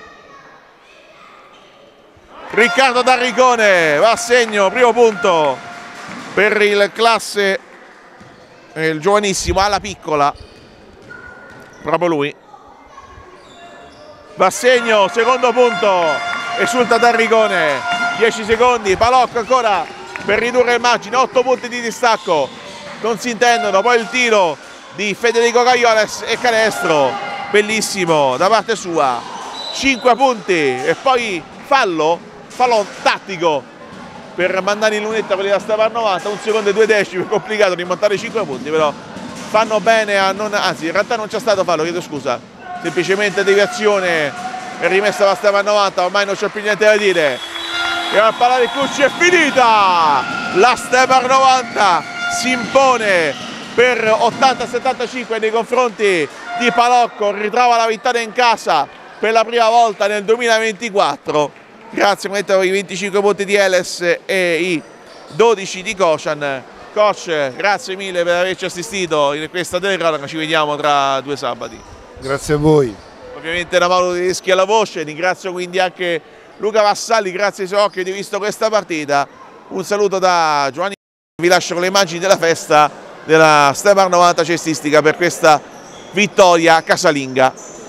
Riccardo Tarrigone va a segno, primo punto per il classe, il giovanissimo alla piccola, proprio lui, va a segno, secondo punto, esulta Tarrigone, dieci secondi, Palocco ancora per ridurre il margine, otto punti di distacco, non si intendono, poi il tiro di Federico Cagliola e canestro, bellissimo da parte sua, cinque punti e poi fallo, fallo tattico per mandare in lunetta quelli da Stefano novanta, un secondo e due decimi, è complicato rimontare cinque punti, però fanno bene a non, anzi in realtà non c'è stato fallo, chiedo scusa, semplicemente deviazione e rimessa da Stefano novanta, ormai non c'è più niente da dire. E la palla di Cucci è finita, la Stefano novanta si impone per ottanta a settantacinque nei confronti di Palocco, ritrova la vittoria in casa per la prima volta nel duemilaventiquattro, grazie ai venticinque punti di Eles e i dodici di Kocian. Coach, grazie mille per averci assistito in questa telecronaca, ci vediamo tra due sabati. Grazie a voi. Ovviamente da Mauro Tedeschi alla voce, ringrazio quindi anche Luca Vassalli, grazie ai suoi occhi di visto questa partita. Un saluto da Giovanni, vi lascio con le immagini della festa della Stefano novanta cestistica per questa vittoria casalinga.